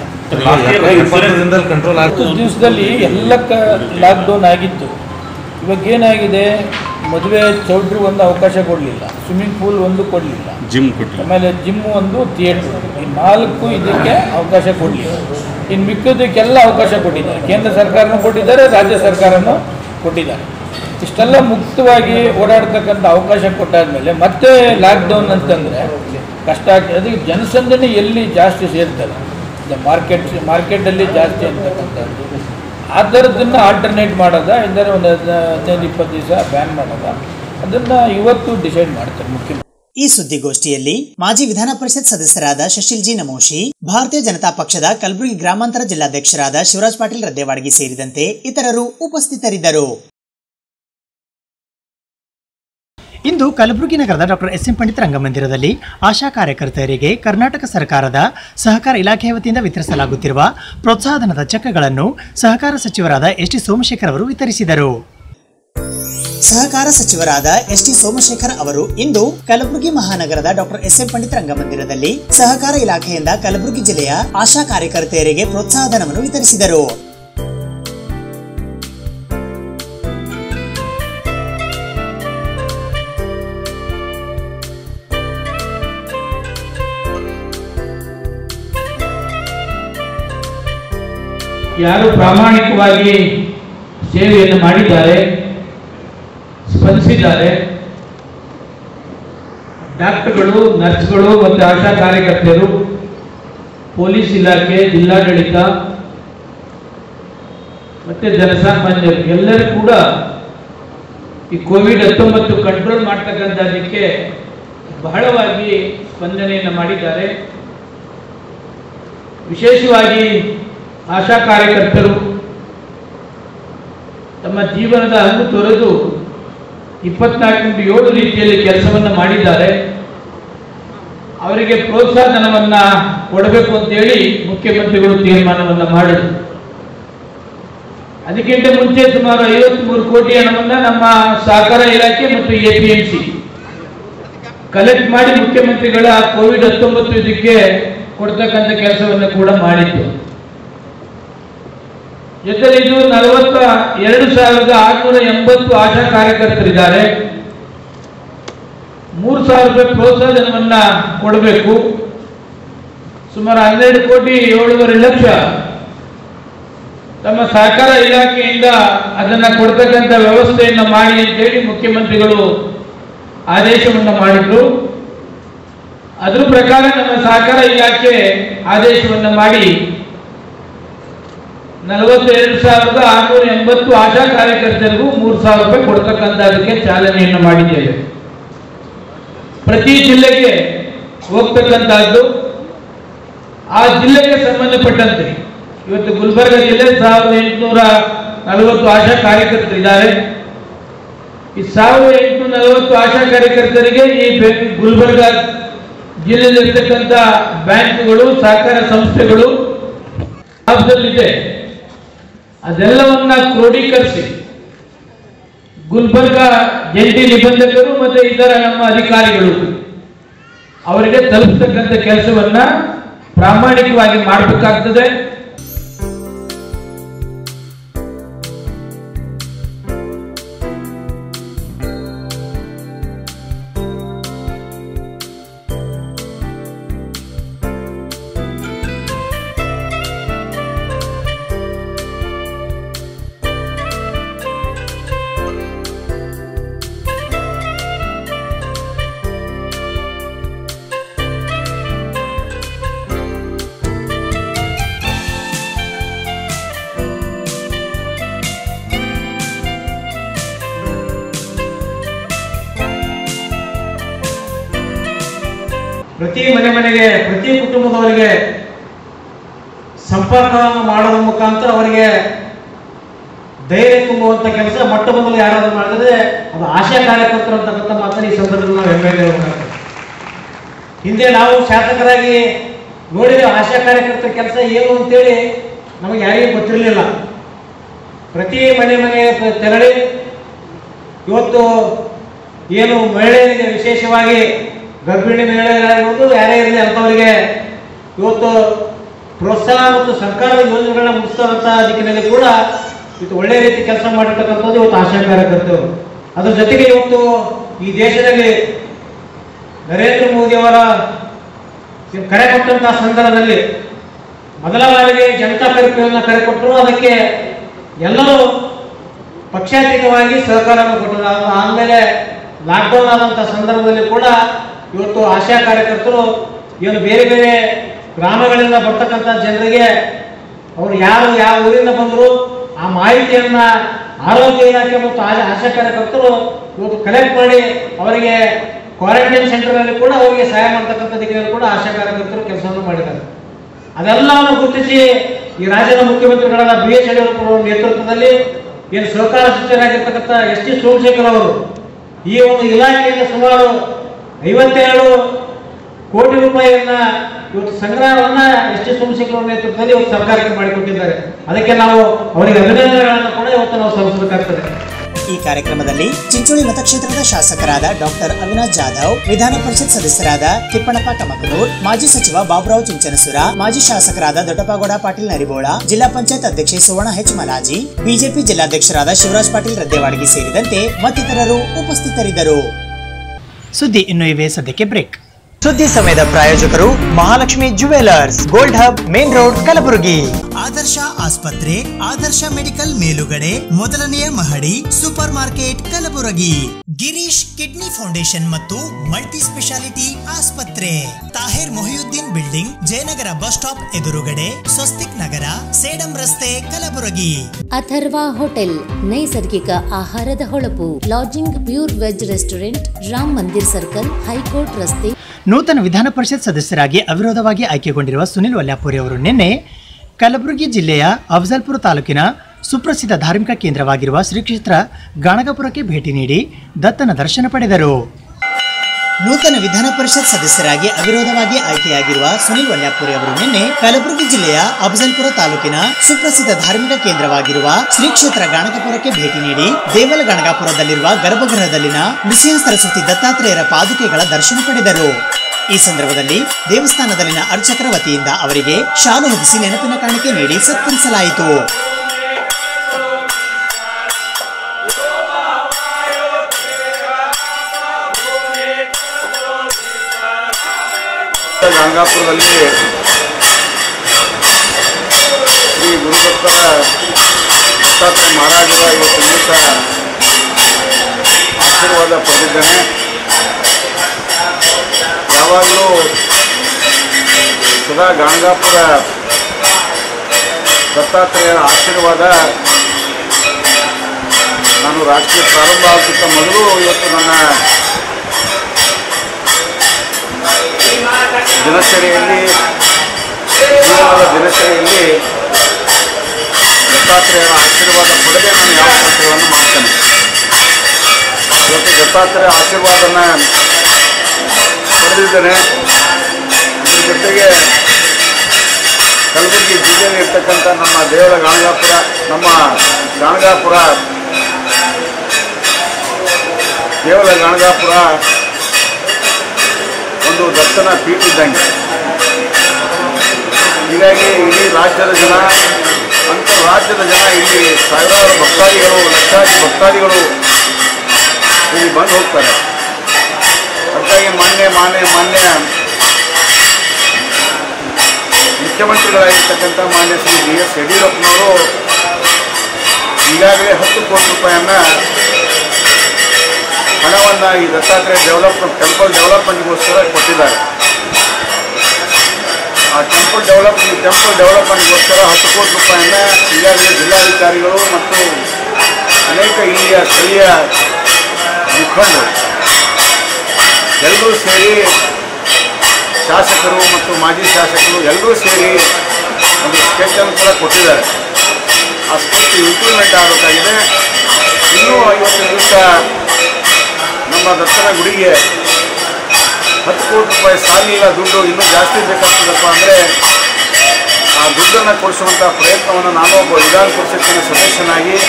D: 10 ದಿವಸದಲ್ಲಿ ಎಲ್ಲ ಲಾಕ್ಡೌನ್ ಆಗಿತ್ತು. ಇವಾಗ ಏನಾಗಿದೆ, ಮದುವೆ ಚೌಲ್ಟ್ರಿ ಒಂದು ಅವಕಾಶ ಕೊಡಲಿಲ್ಲ, ಸ್ವಿಮ್ಮಿಂಗ್ ಪೂಲ್ ಒಂದು ಕೊಡಲಿಲ್ಲ,
H: ಜಿಮ್ ಕೊಟ್ಟಿಲ್ಲ,
D: ಆಮೇಲೆ ಜಿಮ್ ಒಂದು, ಥಿಯೇಟ್ರ್, ಈ 4 ಇದಕ್ಕೆ ಅವಕಾಶ ಕೊಡಲಿಲ್ಲ. ಇನ್ನು ಮಿಕ್ಕೋದಕ್ಕೆಲ್ಲ ಅವಕಾಶ ಕೊಟ್ಟಿದ್ದಾರೆ. ಕೇಂದ್ರ ಸರ್ಕಾರನೂ ಕೊಟ್ಟಿದ್ದಾರೆ, ರಾಜ್ಯ ಸರ್ಕಾರನೂ ಕೊಟ್ಟಿದ್ದಾರೆ. ಇಷ್ಟೆಲ್ಲ ಮುಕ್ತವಾಗಿ ಓಡಾಡ್ತಕ್ಕಂಥ ಅವಕಾಶ ಕೊಟ್ಟಾದ್ಮೇಲೆ ಮತ್ತೆ ಲಾಕ್ಡೌನ್ ಅಂತಂದರೆ ಕಷ್ಟ ಆಗ್ತದೆ. ಅದಕ್ಕೆ ಜನಸಂದಣಿ ಎಲ್ಲಿ ಜಾಸ್ತಿ ಸೇರ್ತಾರೆ, ಮಾರ್ಕೆಟಲ್ಲಿ ಜಾಸ್ತಿ ಅಂತಕ್ಕಂಥದ್ದು. ಆ ಥರದ್ದನ್ನು ಆಲ್ಟರ್ನೇಟ್ ಮಾಡೋದ ಇಲ್ಲದ್ರೆ ಒಂದು 15-20 ದಿವಸ ಬ್ಯಾನ್ ಮಾಡೋದ ಅದನ್ನು ಇವತ್ತು ಡಿಸೈಡ್ ಮಾಡ್ತಾರೆ ಮುಖ್ಯಮಂತ್ರಿ.
B: ಈ ಸುದ್ದಿಗೋಷ್ಠಿಯಲ್ಲಿ ಮಾಜಿ ವಿಧಾನ ಪರಿಷತ್ ಸದಸ್ಯರಾದ ಶಶಿಲ್ ಜಿ ನಮೋಶಿ, ಭಾರತೀಯ ಜನತಾ ಪಕ್ಷದ ಕಲಬುರಗಿ ಗ್ರಾಮಾಂತರ ಜಿಲ್ಲಾಧ್ಯಕ್ಷರಾದ ಶಿವರಾಜ್ ಪಾಟೀಲ್ ರದ್ದೇವಾಡಗಿ ಸೇರಿದಂತೆ ಇತರರು ಉಪಸ್ಥಿತರಿದ್ದರು. ಇಂದು ಕಲಬುರಗಿ ನಗರದ ಡಾಕ್ಟರ್ ಎಸ್ ಎಂ ಪಂಡಿತ್ ರಂಗಮಂದಿರದಲ್ಲಿ ಆಶಾ ಕಾರ್ಯಕರ್ತೆಯರಿಗೆ ಕರ್ನಾಟಕ ಸರ್ಕಾರದ ಸಹಕಾರ ಇಲಾಖೆಯ ವತಿಯಿಂದ ವಿತರಿಸಲಾಗುತ್ತಿರುವ ಪ್ರೋತ್ಸಾಹಧನದ ಚೆಕ್ಗಳನ್ನು ಸಹಕಾರ ಸಚಿವರಾದ ಎಸ್.ಟಿ. ಸೋಮಶೇಖರ್ ಅವರು ವಿತರಿಸಿದರು. ಸಹಕಾರ ಸಚಿವರಾದ ಎಸ್.ಟಿ. ಸೋಮಶೇಖರ್ ಅವರು ಇಂದು ಕಲಬುರಗಿ ಮಹಾನಗರದ ಡಾಕ್ಟರ್ ಎಸ್ ಎಂ ಪಂಡಿತ್ ರಂಗಮಂದಿರದಲ್ಲಿ ಸಹಕಾರ ಇಲಾಖೆಯಿಂದ ಕಲಬುರಗಿ ಜಿಲ್ಲೆಯ ಆಶಾ ಕಾರ್ಯಕರ್ತೆಯರಿಗೆ ಪ್ರೋತ್ಸಾಹಧನವನ್ನು ವಿತರಿಸಿದರು.
D: ಯಾರು ಪ್ರಾಮಾಣಿಕವಾಗಿ ಸೇವೆಯನ್ನು ಮಾಡಿದ್ದಾರೆ, ಸ್ಪಂದಿಸಿದ್ದಾರೆ, ಡಾಕ್ಟರ್ಗಳು, ನರ್ಸ್ಗಳು ಮತ್ತು ಆಶಾ ಕಾರ್ಯಕರ್ತೆಯರು, ಪೊಲೀಸ್ ಇಲಾಖೆ, ಜಿಲ್ಲಾಡಳಿತ ಮತ್ತು ಜನಸಾಮಾನ್ಯರು ಎಲ್ಲರೂ ಕೂಡ ಈ ಕೋವಿಡ್-19 ಕಂಟ್ರೋಲ್ ಮಾಡ್ತಕ್ಕಂಥದ್ದಕ್ಕೆ ಬಹಳವಾಗಿ ಸ್ಪಂದನೆಯನ್ನು ಮಾಡಿದ್ದಾರೆ. ವಿಶೇಷವಾಗಿ ಆಶಾ ಕಾರ್ಯಕರ್ತರು ತಮ್ಮ ಜೀವನದ ಹಂಗು ತೊರೆದು 24/7 ರೀತಿಯಲ್ಲಿ ಕೆಲಸವನ್ನು ಮಾಡಿದ್ದಾರೆ. ಅವರಿಗೆ ಪ್ರೋತ್ಸಾಹಧನವನ್ನು ಕೊಡಬೇಕು ಅಂತೇಳಿ ಮುಖ್ಯಮಂತ್ರಿಗಳು ತೀರ್ಮಾನವನ್ನು ಮಾಡಿದರು. ಅದಕ್ಕಿಂತ ಮುಂಚೆ ಸುಮಾರು 53 ಕೋಟಿ ಹಣವನ್ನು ನಮ್ಮ ಸಹಕಾರ ಇಲಾಖೆ ಮತ್ತು APMC ಕಲೆಕ್ಟ್ ಮಾಡಿ ಮುಖ್ಯಮಂತ್ರಿಗಳ ಕೋವಿಡ್-19 ಇದಕ್ಕೆ ಕೊಡ್ತಕ್ಕಂಥ ಕೆಲಸವನ್ನು ಕೂಡ ಮಾಡಿದ್ದು. ಜೊತೆಗೆ ಇದು 42,680 ಆಶಾ ಕಾರ್ಯಕರ್ತರಿದ್ದಾರೆ. 3,000 ರೂಪಾಯಿ ಪ್ರೋತ್ಸಾಹಧನವನ್ನ ಕೊಡಬೇಕು. ಸುಮಾರು 12,7,50,00,000 ತಮ್ಮ ಸಹಕಾರ ಇಲಾಖೆಯಿಂದ ಅದನ್ನ ಕೊಡ್ತಕ್ಕಂಥ ವ್ಯವಸ್ಥೆಯನ್ನು ಮಾಡಿ ಅಂತೇಳಿ ಮುಖ್ಯಮಂತ್ರಿಗಳು ಆದೇಶವನ್ನು ಮಾಡಿದ್ರು. ಅದರ ಪ್ರಕಾರ ನಮ್ಮ ಸಹಕಾರ ಇಲಾಖೆ ಆದೇಶವನ್ನು ಮಾಡಿ 42,680 ಆಶಾ ಕಾರ್ಯಕರ್ತರಿಗೂ 3,000 ರೂಪಾಯಿ ಕೊಡ್ತಕ್ಕಂಥದಕ್ಕೆ ಚಾಲನೆಯನ್ನು ಮಾಡಿದ್ದೇವೆ. ಪ್ರತಿ ಜಿಲ್ಲೆಗೆ ಹೋಗ್ತಕ್ಕಂಥದ್ದು ಆ ಜಿಲ್ಲೆಗೆ ಸಂಬಂಧಪಟ್ಟಂತೆ ಇವತ್ತು ಗುಲ್ಬರ್ಗ ಜಿಲ್ಲೆ 1,840 ಆಶಾ ಕಾರ್ಯಕರ್ತರಿದ್ದಾರೆ. ಈ 1,840 ಆಶಾ ಕಾರ್ಯಕರ್ತರಿಗೆ ಈ ಗುಲ್ಬರ್ಗ ಜಿಲ್ಲೆಯಲ್ಲಿರ್ತಕ್ಕಂಥ ಬ್ಯಾಂಕ್ಗಳು, ಸಹಕಾರ ಸಂಸ್ಥೆಗಳು ಲಾಭದಲ್ಲಿದೆ. ಅದೆಲ್ಲವನ್ನ ಕ್ರೋಢೀಕರಿಸಿ ಗುಲ್ಬರ್ಗ ಜಂಟಿ ನಿಬಂಧಕರು ಮತ್ತು ಇತರ ನಮ್ಮ ಅಧಿಕಾರಿಗಳು ಅವರಿಗೆ ತಲುಪತಕ್ಕಂಥ ಕೆಲಸವನ್ನ ಪ್ರಾಮಾಣಿಕವಾಗಿ ಮಾಡಬೇಕಾಗ್ತದೆ.
I: ಪ್ರತಿ ಮನೆಗೆ ಪ್ರತಿ ಕುಟುಂಬದವರಿಗೆ ಸಂಪರ್ಕವನ್ನು ಮಾಡೋದ್ರ ಮುಖಾಂತರ ಅವರಿಗೆ ಧೈರ್ಯ ತುಂಬುವಂತ ಕೆಲಸ ಮೊಟ್ಟ ಮೊದಲು ಯಾರಾದರೂ ಮಾಡಿದ್ರೆ ಅದು ಆಶಾ ಕಾರ್ಯಕರ್ತರು ಅಂತಕ್ಕಂಥ ಮಾತನ್ನು ಈ ಸಂದರ್ಭದಲ್ಲಿ ನಾವು ಹೆಮ್ಮೆ ಹೇಳಬೇಕಾಗ್ತದೆ. ಹಿಂದೆ ನಾವು ಶಾಸಕರಾಗಿ ನೋಡಿದ್ರೆ ಆಶಾ ಕಾರ್ಯಕರ್ತರ ಕೆಲಸ ಏನು ಅಂತೇಳಿ ನಮಗೆ ಯಾರಿಗೂ ಗೊತ್ತಿರಲಿಲ್ಲ. ಪ್ರತಿ ಮನೆಗೆ ತೆರಳಿ ಇವತ್ತು ಏನು ಮಹಿಳೆಯರಿಗೆ ವಿಶೇಷವಾಗಿ ಗರ್ಭಿಣಿ ಮಹಿಳೆಯರಾಗಿರ್ಬೋದು ಯಾರೇ ಇರಲಿ ಅಂಥವರಿಗೆ ಇವತ್ತು ಪ್ರೋತ್ಸಾಹ ಮತ್ತು ಸರ್ಕಾರದ ಯೋಜನೆಗಳನ್ನ ಮುಗಿಸ್ತಕ್ಕಂಥ ದಿಕ್ಕಿನಲ್ಲಿ ಕೂಡ ಇವತ್ತು ಒಳ್ಳೆಯ ರೀತಿ ಕೆಲಸ ಮಾಡಿರ್ತಕ್ಕಂಥದ್ದು ಇವತ್ತು ಆಶಾ ಕಾರ್ಯಕರ್ತರು. ಅದರ ಜೊತೆಗೆ ಇವತ್ತು ಈ ದೇಶದಲ್ಲಿ ನರೇಂದ್ರ ಮೋದಿಯವರ ಕರೆ ಕೊಟ್ಟಂತಹ ಸಂದರ್ಭದಲ್ಲಿ ಮೊದಲ ಬಾರಿಗೆ ಜನತಾ ಕರ್ಫ್ಯೂವನ್ನು ಕರೆ ಕೊಟ್ಟರು. ಅದಕ್ಕೆ ಎಲ್ಲರೂ ಪಕ್ಷಾತೀತವಾಗಿ ಸಹಕಾರವನ್ನು ಕೊಟ್ಟರು. ಆಮೇಲೆ ಲಾಕ್ಡೌನ್ ಆದಂಥ ಸಂದರ್ಭದಲ್ಲಿ ಕೂಡ ಇವತ್ತು ಆಶಾ ಕಾರ್ಯಕರ್ತರು ಏನು ಬೇರೆ ಬೇರೆ ಗ್ರಾಮಗಳಿಂದ ಬರ್ತಕ್ಕಂಥ ಜನರಿಗೆ ಅವರು ಯಾರು ಯಾವ ಊರಿಂದ ಬಂದರು ಆ ಮಾಹಿತಿಯನ್ನ ಆರೋಗ್ಯ ಇಲಾಖೆ ಮತ್ತು ಆಶಾ ಕಾರ್ಯಕರ್ತರು ಇವತ್ತು ಕಲೆಕ್ಟ್ ಮಾಡಿ ಅವರಿಗೆ ಕ್ವಾರಂಟೈನ್ ಸೆಂಟರ್ನಲ್ಲಿ ಕೂಡ ಅವರಿಗೆ ಸಹಾಯ ಮಾಡ್ತಕ್ಕಂಥ ದಿಕ್ಕಿನಲ್ಲಿ ಕೂಡ ಆಶಾ ಕಾರ್ಯಕರ್ತರು ಕೆಲಸವನ್ನು ಮಾಡಿದ್ದಾರೆ. ಅದೆಲ್ಲವನ್ನು ಗುರುತಿಸಿ ಈ ರಾಜ್ಯದ ಮುಖ್ಯಮಂತ್ರಿಗಳಾದ BS ಯಡಿಯೂರಪ್ಪನವರ ನೇತೃತ್ವದಲ್ಲಿ ಏನು ಸಹಕಾರ ಸಚಿವರಾಗಿರ್ತಕ್ಕಂಥ ST ಸೋಮಶೇಖರ್ ಅವರು ಈ ಒಂದು ಇಲಾಖೆಯಿಂದ ಸುಮಾರು 57 ಕೋಟಿ ರೂಪಾಯಿಯನ್ನ ಇವತ್ತು ಸಂಗ್ರಹವನ್ನ ST ಸೋಮಶೇಖರ್ ಅವರ ನೇತೃತ್ವದಲ್ಲಿ ಇವತ್ತು ಸರ್ಕಾರಕ್ಕೆ ಮಾಡಿಕೊಟ್ಟಿದ್ದಾರೆ. ಅದಕ್ಕೆ ನಾವು ಅವರಿಗೆ ಅಭಿನಂದನೆಗಳನ್ನು ಕೂಡ ಇವತ್ತು ನಾವು ಸಲ್ಲಿಸಬೇಕಾಗ್ತದೆ.
B: ಈ ಕಾರ್ಯಕ್ರಮದಲ್ಲಿ ಚಿಂಚೋಳಿ ಮತಕ್ಷೇತ್ರದ ಶಾಸಕರಾದ ಡಾಕ್ಟರ್ ಅವಿನಾಶ್ ಜಾಧವ್, ವಿಧಾನ ಪರಿಷತ್ ಸದಸ್ಯರಾದ ತಿಪ್ಪಣಪ್ಪ ಕಮಕನೂರ್, ಮಾಜಿ ಸಚಿವ ಬಾಬುರಾವ್ ಚಿಂಚನಸುರ, ಮಾಜಿ ಶಾಸಕರಾದ ದೊಡ್ಡಪ್ಪಗೌಡ ಪಾಟೀಲ್ ನರಿಬೋಳ, ಜಿಲ್ಲಾ ಪಂಚಾಯತ್ ಅಧ್ಯಕ್ಷೆ ಸುವರ್ಣ H ಮಲಾಜಿ, ಬಿಜೆಪಿ ಜಿಲ್ಲಾಧ್ಯಕ್ಷರಾದ ಶಿವರಾಜ್ ಪಾಟೀಲ್ ರದ್ದೇವಾಡಗಿ ಸೇರಿದಂತೆ ಮತ್ತಿತರರು ಉಪಸ್ಥಿತರಿದ್ದರು. ಸುದ್ದಿ ಇನ್ನು ಇವೆ, ಸದ್ಯಕ್ಕೆ ಬ್ರೇಕ್. ಸುದ್ದಿ ಸಮಯದ ಪ್ರಾಯೋಜಕರು Mahalakshmi jewellers, gold hub, main road, Kalaburagi. Adarsh ಆಸ್ಪತ್ರೆ, ಆದರ್ಶ ಮೆಡಿಕಲ್ ಮೇಲುಗಡೆ, ಮೊದಲನೆಯ ಮಹಡಿ, super market, Kalaburagi. Girish kidney foundation ಮತ್ತು ಮಲ್ಟಿ ಸ್ಪೆಷಾಲಿಟಿ ಆಸ್ಪತ್ರೆ, Tahir Mohiuddin building, Jayanagar bus stop ಎದುರುಗಡೆ, ಸ್ವಸ್ತಿಕ್ ನಗರ, ಸೇಡಂ ರಸ್ತೆ, ಕಲಬುರಗಿ.
C: ಅಥರ್ವ ಹೋಟೆಲ್, ನೈಸರ್ಗಿಕ ಆಹಾರದ ಹೊಳಪು, lodging pure veg restaurant, Ram Mandir circle, high court ರಸ್ತೆ.
B: ನೂತನ ವಿಧಾನ ಪರಿಷತ್ ಸದಸ್ಯರಾಗಿ ಅವಿರೋಧವಾಗಿ ಆಯ್ಕೆಗೊಂಡಿರುವ ಸುನಿಲ್ ವಲ್ಯಾಪುರಿ ಅವರು ನಿನ್ನೆ ಕಲಬುರಗಿ ಜಿಲ್ಲೆಯ ಅಫಜಲ್ಪುರ ತಾಲೂಕಿನ ಸುಪ್ರಸಿದ್ಧ ಧಾರ್ಮಿಕ ಕೇಂದ್ರವಾಗಿರುವ ಶ್ರೀ ಕ್ಷೇತ್ರ ಗಾಣಗಾಪುರಕ್ಕೆ ಭೇಟಿ ನೀಡಿ ದತ್ತನ ದರ್ಶನ ಪಡೆದರು. ನೂತನ ವಿಧಾನ ಪರಿಷತ್ ಸದಸ್ಯರಾಗಿ ಅವಿರೋಧವಾಗಿ ಆಯ್ಕೆಯಾಗಿರುವ ಸುನಿಲ್ ವಲ್ಯಾಪುರಿ ಅವರು ನಿನ್ನೆ ಕಲಬುರಗಿ ಜಿಲ್ಲೆಯ ಅಫಜಲ್ಪುರ ತಾಲೂಕಿನ ಸುಪ್ರಸಿದ್ಧ ಧಾರ್ಮಿಕ ಕೇಂದ್ರವಾಗಿರುವ ಶ್ರೀ ಕ್ಷೇತ್ರ ಗಾಣಗಾಪುರಕ್ಕೆ ಭೇಟಿ ನೀಡಿ ದೇವಲ ಗಾಣಗಾಪುರದಲ್ಲಿರುವ ಗರ್ಭಗೃಹದಲ್ಲಿನ ನೃಸಿಂಹ ಸರಸ್ವತಿ ದತ್ತಾತ್ರೇಯರ ಪಾದುಕೆಗಳ ದರ್ಶನ ಪಡೆದರು. ಈ ಸಂದರ್ಭದಲ್ಲಿ ದೇವಸ್ಥಾನದಲ್ಲಿನ ಅರ್ಚಕರ ವತಿಯಿಂದ ಅವರಿಗೆ ಶಾಲು ಹೊದಿಸಿ ನೆನಪಿನ ಕಾಣಿಕೆ ನೀಡಿ ಸತ್ಕರಿಸಲಾಯಿತು.
J: ಗಾಣಗಾಪುರದಲ್ಲಿ ಶ್ರೀ ಗುರುದತ್ತರ ದತ್ತಾತ್ರೇಯ ಮಹಾರಾಜರ ಇವತ್ತು ನಿಮಿತ್ತ ಆಶೀರ್ವಾದ ಪಡೆದಿದ್ದೇನೆ. ಯಾವಾಗಲೂ ಸದಾ ಗಾಣಗಾಪುರ ದತ್ತಾತ್ರೇಯರ ಆಶೀರ್ವಾದ ನಾನು ರಾಜಕೀಯ ಪ್ರಾರಂಭ ಆಗುತ್ತ ಮೊದಲು ಇವತ್ತು ನನ್ನ ದಿನಚರಿಯಲ್ಲಿ ಜೀವನದ ದಿನಚರಿಯಲ್ಲಿ ದತ್ತಾತ್ರೇಯರ ಆಶೀರ್ವಾದ ಪಡೆದೇ ನಾನು ಯಾವ ಕೆಲಸಗಳನ್ನು ಮಾಡ್ತೇನೆ. ಇವತ್ತು ದತ್ತಾತ್ರೇಯ ಆಶೀರ್ವಾದನ ಪಡೆದಿದ್ದೇನೆ. ಇದ್ರ ಜೊತೆಗೆ ಕಲಬುರಗಿ ಜಿಲ್ಲೆಯಲ್ಲಿ ಇರ್ತಕ್ಕಂಥ ನಮ್ಮ ದೇವರ ಗಾಣಗಾಪುರ, ದೇವರ ಗಾಣಗಾಪುರ ಒಂದು ದತ್ತನ ಪೀಠ ಇದ್ದಂಗೆ. ಹೀಗಾಗಿ ಇಡೀ ರಾಜ್ಯದ ಜನ, ಅಂತರ್ರಾಜ್ಯದ ಜನ, ಇಲ್ಲಿ ಸಾವಿರಾರು ಭಕ್ತಾದಿಗಳು, ಲಕ್ಷಾದಿ ಭಕ್ತಾದಿಗಳು ಇಲ್ಲಿ ಬಂದು ಹೋಗ್ತಾರೆ. ಅದಕ್ಕಾಗಿ ಮಾನ್ಯ ಮುಖ್ಯಮಂತ್ರಿಗಳಾಗಿರ್ತಕ್ಕಂಥ ಮಾನ್ಯ ಶ್ರೀ BS ಯಡಿಯೂರಪ್ಪನವರು ಈಗಾಗಲೇ 10 ಕೋಟಿ ರೂಪಾಯಿಯನ್ನು ಹಣವನ್ನು ಈ ದತ್ತಾತ್ರೇಯ ಟೆಂಪಲ್ ಡೆವಲಪ್ಮೆಂಟ್ಗೋಸ್ಕರ ಕೊಟ್ಟಿದ್ದಾರೆ. ಆ ಟೆಂಪಲ್ ಡೆವಲಪ್ಮೆಂಟ್ಗೋಸ್ಕರ 10 ಕೋಟಿ ರೂಪಾಯಿಯನ್ನು ಈಗಾಗಲೇ ಜಿಲ್ಲಾಧಿಕಾರಿಗಳು ಮತ್ತು ಅನೇಕ ಇಲ್ಲಿಯ ಸ್ಥಳೀಯ ಮುಖಂಡರು ಎಲ್ಲರೂ ಸೇರಿ, ಶಾಸಕರು ಮತ್ತು ಮಾಜಿ ಶಾಸಕರು ಎಲ್ಲರೂ ಸೇರಿ ಒಂದು ಸ್ಕೆಚನ್ನು ಕೂಡ ಕೊಟ್ಟಿದ್ದಾರೆ. ಆ ಸ್ಕೆಚ್ ಇಂಪ್ಲಿಮೆಂಟ್ ಆಗಬೇಕಾಗಿದೆ. ಇನ್ನೂ 50 ದಿವಸ ನಮ್ಮ ದತ್ತನ ಗುಡಿಗೆ 10 ಕೋಟಿ ರೂಪಾಯಿ ಸಾಲಿಲ್ಲ, ದುಡ್ಡು ಇನ್ನೂ ಜಾಸ್ತಿ ಬೇಕಾಗ್ತದಪ್ಪ ಅಂದರೆ ಆ ದುಡ್ಡನ್ನು ಕೊಡಿಸುವಂಥ ಪ್ರಯತ್ನವನ್ನು ನಾನು ಒಬ್ಬ ವಿಧಾನ ಪರಿಷತ್ತಿನ ಸದಸ್ಯನಾಗಿ,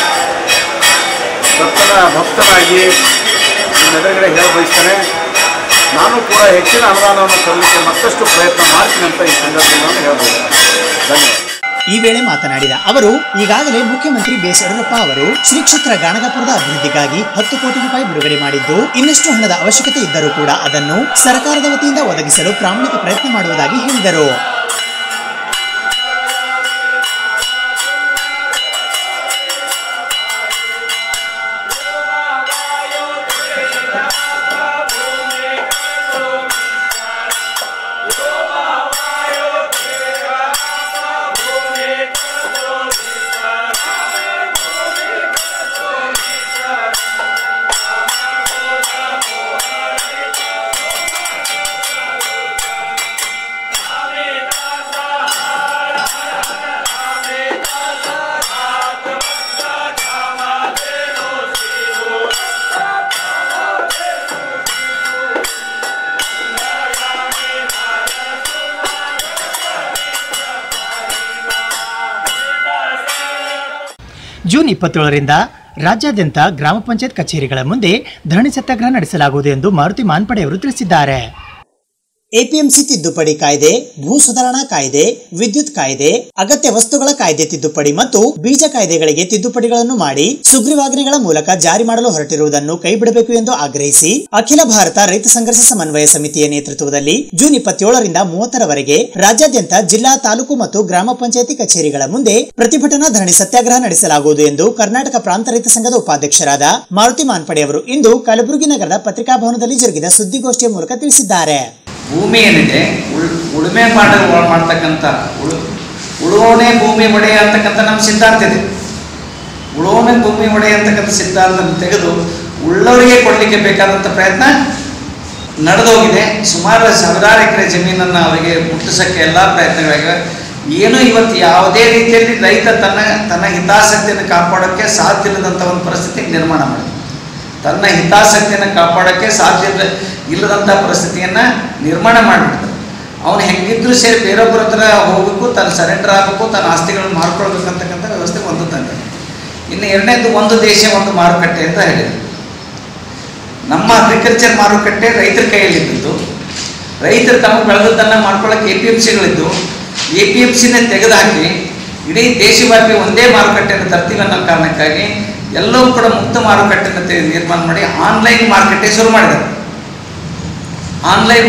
J: ದತ್ತನ ಭಕ್ತನಾಗಿ ನಿಮ್ಮೆದುರುಗಡೆ ಹೇಳ ಬಯಸ್ತೇನೆ. ನಾನು ಕೂಡ ಹೆಚ್ಚಿನ ಅನುದಾನವನ್ನು ತರಲಿಕ್ಕೆ ಮತ್ತಷ್ಟು ಪ್ರಯತ್ನ ಮಾಡ್ತೀನಿ ಅಂತ ಈ ಸಂದರ್ಭದಲ್ಲಿ ಹೇಳ್ಬೋದು. ಧನ್ಯವಾದ.
B: ಈ ವೇಳೆ ಮಾತನಾಡಿದ ಅವರು, ಈಗಾಗಲೇ ಮುಖ್ಯಮಂತ್ರಿ BS ಯಡಿಯೂರಪ್ಪ ಅವರು ಶ್ರೀ ಕ್ಷೇತ್ರ ಗಾಣಗಾಪುರದ ಅಭಿವೃದ್ಧಿಗಾಗಿ 10 ಕೋಟಿ ರೂಪಾಯಿ ಬಿಡುಗಡೆ ಮಾಡಿದ್ದು, ಇನ್ನಷ್ಟು ಹಣದ ಅವಶ್ಯಕತೆ ಇದ್ದರೂ ಕೂಡ ಅದನ್ನು ಸರ್ಕಾರದ ವತಿಯಿಂದ ಒದಗಿಸಲು ಪ್ರಾಮಾಣಿಕ ಪ್ರಯತ್ನ ಮಾಡುವುದಾಗಿ ಹೇಳಿದರು. ಜೂನ್ 27ರಿಂದ ರಾಜ್ಯಾದ್ಯಂತ ಗ್ರಾಮ ಪಂಚಾಯತ್ ಕಚೇರಿಗಳ ಮುಂದೆ ಧರಣಿ ಸತ್ಯಾಗ್ರಹ ನಡೆಸಲಾಗುವುದು ಎಂದು ಮಾರುತಿ ಮಾನ್ಪಡೆ ಅವರು ತಿಳಿಸಿದ್ದಾರೆ. ಎಪಿಎಂಸಿ ತಿದ್ದುಪಡಿ ಕಾಯ್ದೆ, ಭೂ ಸುಧಾರಣಾ ಕಾಯ್ದೆ, ವಿದ್ಯುತ್ ಕಾಯ್ದೆ, ಅಗತ್ಯ ವಸ್ತುಗಳ ಕಾಯ್ದೆ ತಿದ್ದುಪಡಿ ಮತ್ತು ಬೀಜ ಕಾಯ್ದೆಗಳಿಗೆ ತಿದ್ದುಪಡಿಗಳನ್ನು ಮಾಡಿ ಸುಗ್ರೀವಾಜ್ಞೆಗಳ ಮೂಲಕ ಜಾರಿ ಮಾಡಲು ಹೊರಟಿರುವುದನ್ನು ಕೈಬಿಡಬೇಕು ಎಂದು ಆಗ್ರಹಿಸಿ ಅಖಿಲ ಭಾರತ ರೈತ ಸಂಘರ್ಷ ಸಮನ್ವಯ ಸಮಿತಿಯ ನೇತೃತ್ವದಲ್ಲಿ ಜೂನ್ 27ರಿಂದ 30ರವರೆಗೆ ರಾಜ್ಯಾದ್ಯಂತ ಜಿಲ್ಲಾ, ತಾಲೂಕು ಮತ್ತು ಗ್ರಾಮ ಪಂಚಾಯಿತಿ ಕಚೇರಿಗಳ ಮುಂದೆ ಪ್ರತಿಭಟನಾ ಧರಣಿ ಸತ್ಯಾಗ್ರಹ ನಡೆಸಲಾಗುವುದು ಎಂದು ಕರ್ನಾಟಕ ಪ್ರಾಂತ ರೈತ ಸಂಘದ ಉಪಾಧ್ಯಕ್ಷರಾದ ಮಾರುತಿ ಮಾನ್ಪಡೆ ಅವರು ಇಂದು ಕಲಬುರಗಿ ನಗರದ ಪತ್ರಿಕಾಭವನದಲ್ಲಿ ಜರುಗಿದ ಸುದ್ದಿಗೋಷ್ಠಿಯ ಮೂಲಕ ತಿಳಿಸಿದ್ದಾರೆ.
K: ಭೂಮಿ ಏನಿದೆ ಉಳುಮೆ ಮಾಡ್ತಕ್ಕಂಥ ಉಳುವವನೇ ಭೂಮಿ ಒಡೆಯ ಅಂತಕ್ಕಂಥ ನಮ್ಮ ಸಿದ್ಧಾಂತ ಇದೆ. ಉಳುವವನೇ ಭೂಮಿ ಒಡೆಯ ಅಂತಕ್ಕಂಥ ಸಿದ್ಧಾಂತ ತೆಗೆದು ಉಳ್ಳವರಿಗೆ ಕೊಡಲಿಕ್ಕೆ ಬೇಕಾದಂಥ ಪ್ರಯತ್ನ ನಡೆದೋಗಿದೆ. ಸುಮಾರು ಸಾವಿರಾರು ಎಕರೆ ಜಮೀನನ್ನು ಅವರಿಗೆ ಮುಟ್ಟಿಸೋಕ್ಕೆ ಎಲ್ಲ ಪ್ರಯತ್ನಗಳಿವೆ. ಏನು ಇವತ್ತು ಯಾವುದೇ ರೀತಿಯಲ್ಲಿ ರೈತ ತನ್ನ ಹಿತಾಸಕ್ತಿಯನ್ನು ಕಾಪಾಡೋಕ್ಕೆ ಸಾಧ್ಯ ಇಲ್ಲದಂಥ ಒಂದು ಪರಿಸ್ಥಿತಿ ನಿರ್ಮಾಣ ಮಾಡಿದೆ. ತನ್ನ ಹಿತಾಸಕ್ತಿಯನ್ನು ಕಾಪಾಡೋಕ್ಕೆ ಸಾಧ್ಯ ಇಲ್ಲದಂಥ ಪರಿಸ್ಥಿತಿಯನ್ನು ನಿರ್ಮಾಣ ಮಾಡಿಬಿಡ್ತಾರೆ. ಅವನು ಹೆಂಗಿದ್ರೂ ಸೇರಿ ಬೇರೊಬ್ಬರ ಹತ್ರ ಹೋಗಬೇಕು, ತಾನು ಸರೆಂಡರ್ ಆಗಬೇಕು, ತನ್ನ ಆಸ್ತಿಗಳನ್ನು ಮಾಡ್ಕೊಳ್ಬೇಕಂತಕ್ಕಂಥ ವ್ಯವಸ್ಥೆ ಒಂದು ತಂದೆ. ಇನ್ನು ಎರಡನೇದು ಒಂದು ದೇಶ ಒಂದು ಮಾರುಕಟ್ಟೆ ಅಂತ ಹೇಳಿದರು. ನಮ್ಮ ಅಗ್ರಿಕಲ್ಚರ್ ಮಾರುಕಟ್ಟೆ ರೈತರ ಕೈಯಲ್ಲಿದ್ದು, ರೈತರು ತಮ್ಮ ಬೆಳೆದದ್ದನ್ನು ಮಾಡ್ಕೊಳ್ಳೋಕೆ APMCಗಳಿದ್ದು, APMCನೇ ತೆಗೆದುಹಾಕಿ ಇಡೀ ದೇಶವ್ಯಾಪಿ ಒಂದೇ ಮಾರುಕಟ್ಟೆಯನ್ನು ತರ್ತೀವಿ ಅನ್ನೋ ಕಾರಣಕ್ಕಾಗಿ ಎಲ್ಲವೂ ಕೂಡ ಮುಕ್ತ ಮಾರುಕಟ್ಟೆಯನ್ನು ನಿರ್ಮಾಣ ಮಾಡಿ ಆನ್ಲೈನ್ ಮಾರುಕಟ್ಟೆ ಶುರು ಮಾಡಿದ್ದಾರೆ. ಆನ್ಲೈನ್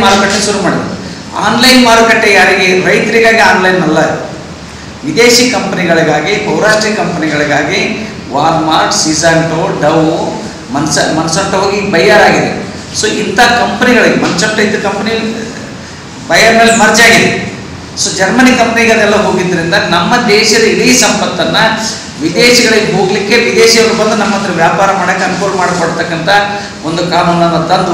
K: ಮಾರುಕಟ್ಟೆ ಯಾರಿಗೆ? ರೈತರಿಗಾಗಿ ಆನ್ಲೈನ್ ಅಲ್ಲ, ವಿದೇಶಿ ಕಂಪನಿಗಳಿಗಾಗಿ, ಬಹುರಾಷ್ಟ್ರೀಯ ಕಂಪನಿಗಳಿಗಾಗಿ ವಾಲ್ಮಾರ್ಟ್, ಸಿಜಾಂಟೋ, ಡವ್, ಮನ್ಸಂಟೋ ಹೋಗಿ ಬೈಯರ್ ಆಗಿದೆ. ಸೊ ಇಂಥ ಕಂಪನಿಗಳಿಗೆ ಮನ್ಸಂಟೋ ಇದ್ದ ಕಂಪನಿ ಬೈಯರ್ ಮೇಲೆ ಮರ್ಜ್ ಆಗಿದೆ. ಸೊ ಜರ್ಮನಿ ಕಂಪ್ನಿಗೆ ಅದೆಲ್ಲ ಹೋಗಿದ್ದರಿಂದ ನಮ್ಮ ದೇಶದ ಇಡೀ ಸಂಪತ್ತನ್ನು ವಿದೇಶಗಳಿಗೆ ಹೋಗಲಿಕ್ಕೆ ವಿದೇಶಿಯವರು ಬಂದು ನಮ್ಮ ಹತ್ರ ವ್ಯಾಪಾರ ಮಾಡೋಕ್ಕೆ ಅನುಕೂಲ ಮಾಡಿಕೊಡ್ತಕ್ಕಂಥ ಒಂದು ಕಾನೂನನ್ನು ತಂದು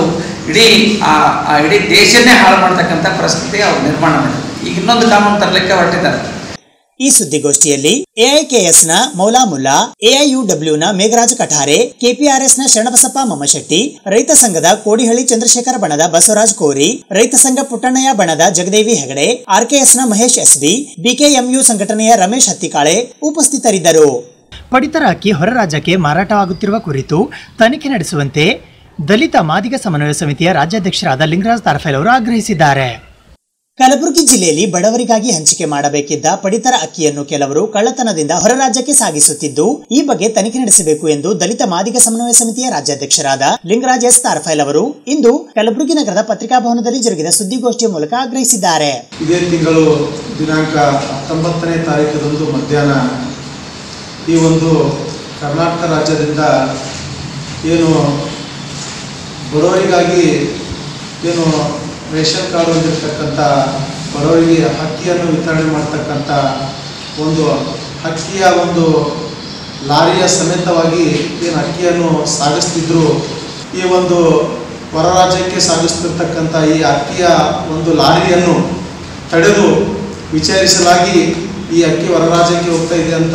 K: ಇಡೀ ದೇಶನೇ ಹಾಳು ಮಾಡ್ತಕ್ಕಂಥ ಪರಿಸ್ಥಿತಿ ಅವ್ರು ನಿರ್ಮಾಣ ಮಾಡಿದ್ರು. ಈಗ ಇನ್ನೊಂದು ಕಾನೂನು ತರಲಿಕ್ಕೆ ಹೊರಟಿದ್ದಾರೆ.
B: ಈ ಸುದ್ದಿಗೋಷ್ಠಿಯಲ್ಲಿ ಎಐಕೆಎಸ್ನ ಮೌಲಾ ಮುಲ್ಲಾ, ಎಐಯುಡಬ್ಲ್ಯೂನ ಮೇಘರಾಜ ಕಠಾರೆ, ಕೆಪಿಆರ್ಎಸ್ನ ಶರಣಬಸಪ್ಪ ಮಮ್ಮಶೆಟ್ಟಿ, ರೈತ ಸಂಘದ ಕೋಡಿಹಳ್ಳಿ ಚಂದ್ರಶೇಖರ ಬಣದ ಬಸವರಾಜ್ ಕೋರಿ, ರೈತ ಸಂಘ ಪುಟ್ಟಣ್ಣಯ್ಯ ಬಣದ ಜಗದೇವಿ ಹೆಗಡೆ, ಆರ್ಕೆಎಸ್ನ ಮಹೇಶ್ ಎಸ್ಬಿ, ಬಿಕೆಎಂಯು ಸಂಘಟನೆಯ ರಮೇಶ್ ಹತ್ತಿಕಾಳೆ ಉಪಸ್ಥಿತರಿದ್ದರು. ಪಡಿತರ ಅಕ್ಕಿ ಹೊರ ರಾಜ್ಯಕ್ಕೆ ಮಾರಾಟವಾಗುತ್ತಿರುವ ಕುರಿತು ತನಿಖೆ ನಡೆಸುವಂತೆ ದಲಿತ ಮಾದಿಗ ಸಮನ್ವಯ ಸಮಿತಿಯ ರಾಜ್ಯಾಧ್ಯಕ್ಷರಾದ ಲಿಂಗರಾಜ್ ತಾರಫೈಲ್ ಅವರು ಆಗ್ರಹಿಸಿದ್ದಾರೆ. ಕಲಬುರಗಿ ಜಿಲ್ಲೆಯಲ್ಲಿ ಬಡವರಿಗಾಗಿ ಹಂಚಿಕೆ ಮಾಡಬೇಕಿದ್ದ ಪಡಿತರ ಅಕ್ಕಿಯನ್ನು ಕೆಲವರು ಕಳ್ಳತನದಿಂದ ಹೊರ ರಾಜ್ಯಕ್ಕೆ ಸಾಗಿಸುತ್ತಿದ್ದು, ಈ ಬಗ್ಗೆ ತನಿಖೆ ನಡೆಸಬೇಕು ಎಂದು ದಲಿತ ಮಾದಿಗ ಸಮನ್ವಯ ಸಮಿತಿಯ ರಾಜ್ಯಾಧ್ಯಕ್ಷರಾದ ಲಿಂಗರಾಜ್ ಎಸ್ ತಾರಫೈಲ್ ಅವರು ಇಂದು ಕಲಬುರಗಿ ನಗರದ ಪತ್ರಿಕಾಭವನದಲ್ಲಿ ಜರುಗಿದ ಸುದ್ದಿಗೋಷ್ಠಿಯ ಮೂಲಕ ಆಗ್ರಹಿಸಿದ್ದಾರೆ.
L: ಇದೇ ತಿಂಗಳು ದಿನಾಂಕ 19ನೇ ತಾರೀಕದಂದು ಮಧ್ಯಾಹ್ನ ಈ ಒಂದು ಕರ್ನಾಟಕ ರಾಜ್ಯದಿಂದ ಏನು ಬಡವರಿಗಾಗಿ ಏನು ರೇಷನ್ ಕಾರ್ಡ್ ಹೊಂದಿರತಕ್ಕಂಥ ಬಡವರಿಗೆ ಅಕ್ಕಿಯನ್ನು ವಿತರಣೆ ಮಾಡ್ತಕ್ಕಂಥ ಒಂದು ಅಕ್ಕಿಯ ಒಂದು ಲಾರಿಯ ಸಮೇತವಾಗಿ ಏನು ಅಕ್ಕಿಯನ್ನು ಸಾಗಿಸ್ತಿದ್ರು, ಈ ಒಂದು ಹೊರ ರಾಜ್ಯಕ್ಕೆ ಸಾಗಿಸ್ತಿರ್ತಕ್ಕಂಥ ಈ ಅಕ್ಕಿಯ ಒಂದು ಲಾರಿಯನ್ನು ತಡೆದು ವಿಚಾರಿಸಲಾಗಿ ಈ ಅಕ್ಕಿ ಹೊರ ರಾಜ್ಯಕ್ಕೆ ಹೋಗ್ತಾ ಇದೆ ಅಂತ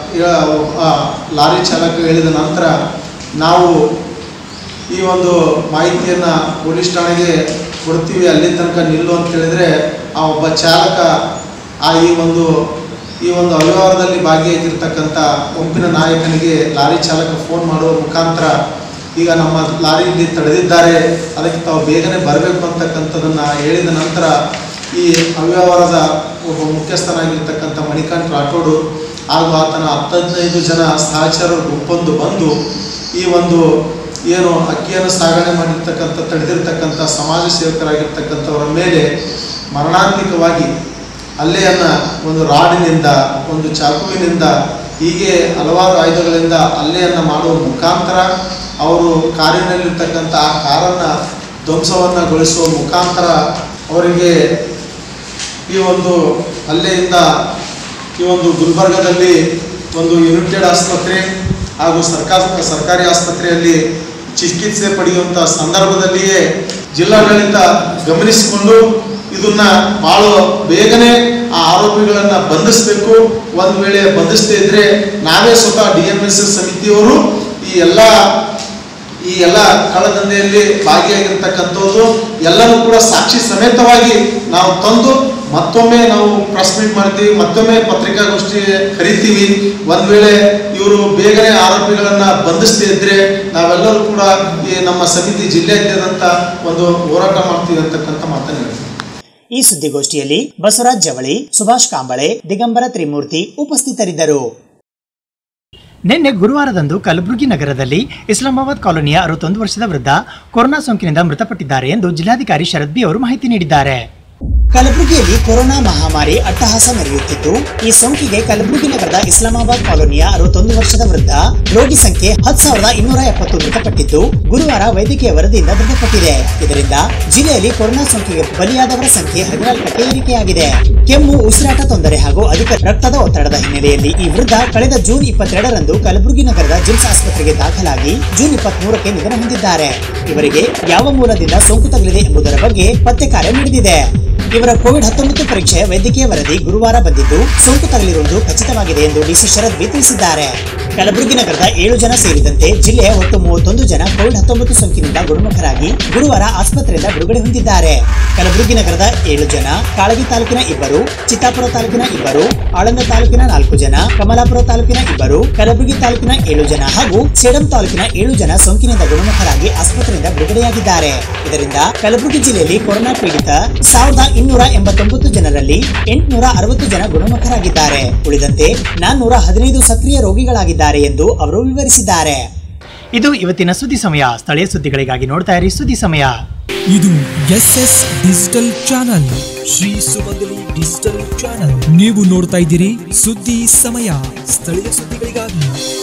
L: ಲಾರಿ ಚಾಲಕ ಹೇಳಿದ ನಂತರ ನಾವು ಈ ಒಂದು ಮಾಹಿತಿಯನ್ನು ಪೊಲೀಸ್ ಠಾಣೆಗೆ ಕೊಡ್ತೀವಿ, ಅಲ್ಲಿ ತನಕ ನಿಲ್ಲು ಅಂತ ಹೇಳಿದರೆ ಆ ಒಬ್ಬ ಚಾಲಕ ಈ ಒಂದು ಅವ್ಯವಹಾರದಲ್ಲಿ ಭಾಗಿಯಾಗಿರ್ತಕ್ಕಂಥ ಗುಂಪಿನ ನಾಯಕನಿಗೆ ಲಾರಿ ಚಾಲಕ ಫೋನ್ ಮಾಡುವ ಮುಖಾಂತರ ಈಗ ನಮ್ಮ ಲಾರಿ ಇಲ್ಲಿ ತಡೆದಿದ್ದಾರೆ, ಅದಕ್ಕೆ ತಾವು ಬೇಗನೆ ಬರಬೇಕು ಅಂತಕ್ಕಂಥದ್ದನ್ನು ಹೇಳಿದ ನಂತರ ಈ ಅವ್ಯವಹಾರದ ಒಬ್ಬ ಮುಖ್ಯಸ್ಥನಾಗಿರ್ತಕ್ಕಂಥ ಮಣಿಕಾಂತ್ ರಾಠೋಡು ಹಾಗೂ ಆತನ 15 ಜನ ಸಹಚರರು ಗುಂಪೊಂದು ಬಂದು ಈ ಒಂದು ಏನು ಅಕ್ಕಿಯನ್ನು ಸಾಗಣೆ ಮಾಡಿರ್ತಕ್ಕಂಥ ತಡೆದಿರ್ತಕ್ಕಂಥ ಸಮಾಜ ಸೇವಕರಾಗಿರ್ತಕ್ಕಂಥವರ ಮೇಲೆ ಮರಣಾಂತಿಕವಾಗಿ ಹಲ್ಲೆಯನ್ನು ಒಂದು ರಾಡಿನಿಂದ, ಒಂದು ಚಾಕುವಿನಿಂದ, ಹೀಗೆ ಹಲವಾರು ಆಯುಧಗಳಿಂದ ಹಲ್ಲೆಯನ್ನು ಮಾಡುವ ಮುಖಾಂತರ ಅವರು ಕಾರಿನಲ್ಲಿರ್ತಕ್ಕಂಥ ಆ ಕಾರನ್ನು ಧ್ವಂಸವನ್ನುಗೊಳಿಸುವ ಮುಖಾಂತರ ಅವರಿಗೆ ಈ ಒಂದು ಹಲ್ಲೆಯಿಂದ ಈ ಒಂದು ಗುಲ್ಬರ್ಗದಲ್ಲಿ ಒಂದು ಯುನೈಟೆಡ್ ಆಸ್ಪತ್ರೆ ಹಾಗೂ ಸರ್ಕಾರಿ ಆಸ್ಪತ್ರೆಯಲ್ಲಿ ಚಿಕಿತ್ಸೆ ಪಡೆಯುವಂಥ ಸಂದರ್ಭದಲ್ಲಿಯೇ ಜಿಲ್ಲಾಡಳಿತ ಗಮನಿಸಿಕೊಂಡು ಇದನ್ನ ಭಾಳ ಬೇಗನೆ ಆ ಆರೋಪಿಗಳನ್ನು ಬಂಧಿಸಬೇಕು. ಒಂದು ವೇಳೆ ಬಂಧಿಸದೇ ಇದ್ರೆ ನಾವೇ ಸ್ವತಃ DMS ಸಮಿತಿಯವರು ಈ ಎಲ್ಲ ಕಳ್ಳದಂಧೆಯಲ್ಲಿ ಭಾಗಿಯಾಗಿರ್ತಕ್ಕಂಥದ್ದು ಎಲ್ಲನೂ ಕೂಡ ಸಾಕ್ಷಿ ಸಮೇತವಾಗಿ ನಾವು ತಂದು ಮತ್ತೊಮ್ಮೆ ನಾವು ಪ್ರೆಸ್ ಮೀಟ್ ಮಾಡ್ತೀವಿ, ಮತ್ತೊಮ್ಮೆ ಪತ್ರಿಕಾಗೋಷ್ಠಿ ಕರಿತೀವಿ. ಒಂದು ವೇಳೆ ಇವರು ಬೇಗನೆ ಆರೋಪಿಗಳನ್ನು ಬಂಧಿಸದೇ ಇದ್ರೆ ನಾವೆಲ್ಲರೂ ಕೂಡ ಈ ನಮ್ಮ ಸಮಿತಿ ಜಿಲ್ಲೆಯಾದ್ಯಂತ ಒಂದು ಹೋರಾಟ ಮಾಡ್ತೀವಿ ಅಂತಕ್ಕಂಥ ಮಾತನ್ನು ಹೇಳ್ತೀವಿ.
B: ಈ ಸುದ್ದಿಗೋಷ್ಠಿಯಲ್ಲಿ ಬಸವರಾಜ್ ಜವಳಿ, ಸುಭಾಷ್ ಕಾಂಬಳೆ, ದಿಗಂಬರ ತ್ರಿಮೂರ್ತಿ ಉಪಸ್ಥಿತರಿದ್ದರು. ನಿನ್ನೆ ಗುರುವಾರದಂದು ಕಲಬುರಗಿ ನಗರದಲ್ಲಿ ಇಸ್ಲಾಮಾಬಾದ್ ಕಾಲೋನಿಯ 61 ವರ್ಷದ ವೃದ್ಧ ಕೊರೋನಾ ಸೋಂಕಿನಿಂದ ಮೃತಪಟ್ಟಿದ್ದಾರೆ ಎಂದು ಜಿಲ್ಲಾಧಿಕಾರಿ ಶರದ್ ಬಿ ಅವರು ಮಾಹಿತಿ ನೀಡಿದ್ದಾರೆ. ಕಲಬುರಗಿಯಲ್ಲಿ ಕೊರೋನಾ ಮಹಾಮಾರಿ ಅಟ್ಟಹಾಸ ಮೆರೆಯುತ್ತಿದ್ದು, ಈ ಸೋಂಕಿಗೆ ಕಲಬುರಗಿ ನಗರದ ಇಸ್ಲಾಮಾಬಾದ್ ಕಾಲೋನಿಯ 61 ವರ್ಷದ ವೃದ್ಧ ರೋಗಿ ಸಂಖ್ಯೆ 10,270 ಮೃತಪಟ್ಟಿದ್ದು, ಗುರುವಾರ ವೈದ್ಯಕೀಯ ವರದಿಯಿಂದ ದೃಢಪಟ್ಟಿದೆ. ಇದರಿಂದ ಜಿಲ್ಲೆಯಲ್ಲಿ ಕೊರೋನಾ ಸೋಂಕಿಗೆ ಬಲಿಯಾದವರ ಸಂಖ್ಯೆ 14ಕ್ಕೆ ಏರಿಕೆಯಾಗಿದೆ. ಕೆಮ್ಮು, ಉಸಿರಾಟ ತೊಂದರೆ ಹಾಗೂ ಅಧಿಕ ರಕ್ತದ ಒತ್ತಡದ ಹಿನ್ನೆಲೆಯಲ್ಲಿ ಈ ವೃದ್ಧ ಕಳೆದ ಜೂನ್ 22ರಂದು ಕಲಬುರಗಿ ನಗರದ ಜಿಮ್ಸ್ ಆಸ್ಪತ್ರೆಗೆ ದಾಖಲಾಗಿ ಜೂನ್ 23ಕ್ಕೆ ನಿಧನ ಹೊಂದಿದ್ದಾರೆ. ಇವರಿಗೆ ಯಾವ ಮೂಲದಿಂದ ಸೋಂಕು ತಗುಲಿದೆ ಎಂಬುದರ ಬಗ್ಗೆ ಪತ್ತೆ ಕಾರ್ಯ ನಡೆದಿದೆ. ಇವರ ಕೋವಿಡ್-19 ಪರೀಕ್ಷೆ ವೈದ್ಯಕೀಯ ವರದಿ ಗುರುವಾರ ಬಂದಿದ್ದು, ಸೋಂಕು ತಗುಲಿರುವುದು ಖಚಿತವಾಗಿದೆ ಎಂದು ಡಿಸಿ ಶರದ್ ಬಿ ತಿಳಿಸಿದ್ದಾರೆ. ಕಲಬುರಗಿ ನಗರದ 7 ಜನ ಸೇರಿದಂತೆ ಜಿಲ್ಲೆಯ ಒಟ್ಟು 31 ಜನ ಕೋವಿಡ್-19 ಸೋಂಕಿನಿಂದ ಗುಣಮುಖರಾಗಿ ಗುರುವಾರ ಆಸ್ಪತ್ರೆಯಿಂದ ಬಿಡುಗಡೆ ಹೊಂದಿದ್ದಾರೆ. ಕಲಬುರಗಿ ನಗರದ 7 ಜನ, ಕಾಳಗಿ ತಾಲೂಕಿನ 2, ಚಿತ್ತಾಪುರ ತಾಲೂಕಿನ 2, ಆಳಂದ ತಾಲೂಕಿನ 4 ಜನ, ಕಮಲಾಪುರ ತಾಲೂಕಿನ 2, ಕಲಬುರಗಿ ತಾಲೂಕಿನ 7 ಜನ ಹಾಗೂ ಸೇಡಂ ತಾಲೂಕಿನ 7 ಜನ ಸೋಂಕಿನಿಂದ ಗುಣಮುಖರಾಗಿ ಆಸ್ಪತ್ರೆಯಿಂದ ಬಿಡುಗಡೆಯಾಗಿದ್ದಾರೆ. ಇದರಿಂದ ಕಲಬುರಗಿ ಜಿಲ್ಲೆಯಲ್ಲಿ ಕೊರೋನಾ ಪೀಡಿತ 1289 ಜನರಲ್ಲಿ 860 ಜನ ಗುಣಮುಖರಾಗಿದ್ದಾರೆ. ಉಳಿದಂತೆ 415 ಸಕ್ರಿಯ ರೋಗಿಗಳಾಗಿದ್ದಾರೆ ಎಂದು ಅವರು ವಿವರಿಸಿದ್ದಾರೆ. ಇದು ಇವತ್ತಿನ ಸುದ್ದಿ ಸಮಯ. ಸ್ಥಳೀಯ ಸುದ್ದಿಗಳಿಗಾಗಿ ನೋಡ್ತಾ ಇರಿ ಸುದ್ದಿ ಸಮಯ.
A: ಇದು SS digital channel, Shri Sumangali digital channel. ನೀವು ನೋಡ್ತಾ ಇದ್ದೀರಿ ಸುದ್ದಿ ಸಮಯ, ಸ್ಥಳೀಯ ಸುದ್ದಿಗಳಿಗಾಗಿ.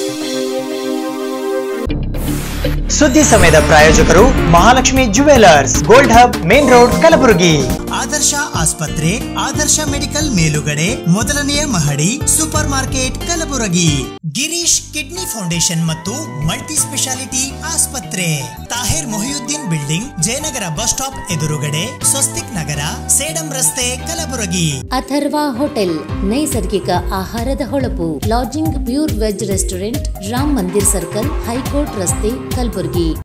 B: ಸುದ್ದಿ ಸಮಯದ ಪ್ರಾಯೋಜಕರು Mahalakshmi jewellers, gold hub, main road, Kalaburagi. Adarsh ಆಸ್ಪತ್ರೆ, ಆದರ್ಶ ಮೆಡಿಕಲ್ ಮೇಲುಗಡೆ, ಮೊದಲನೆಯ ಮಹಡಿ, super market, Kalaburagi. Girish kidney foundation ಮತ್ತು ಮಲ್ಟಿ ಸ್ಪೆಷಾಲಿಟಿ ಆಸ್ಪತ್ರೆ, Tahir Mohiuddin building, Jayanagar bus stop ಎದುರುಗಡೆ, ಸ್ವಸ್ತಿಕ್ ನಗರ, ಸೇಡಂ ರಸ್ತೆ, ಕಲಬುರಗಿ.
C: ಅಥರ್ವ ಹೋಟೆಲ್, ನೈಸರ್ಗಿಕ ಆಹಾರದ ಹೊಳಪು, lodging pure veg restaurant, Ram Mandir circle, high court ರಸ್ತೆ, ಕಲಬುರಗಿ.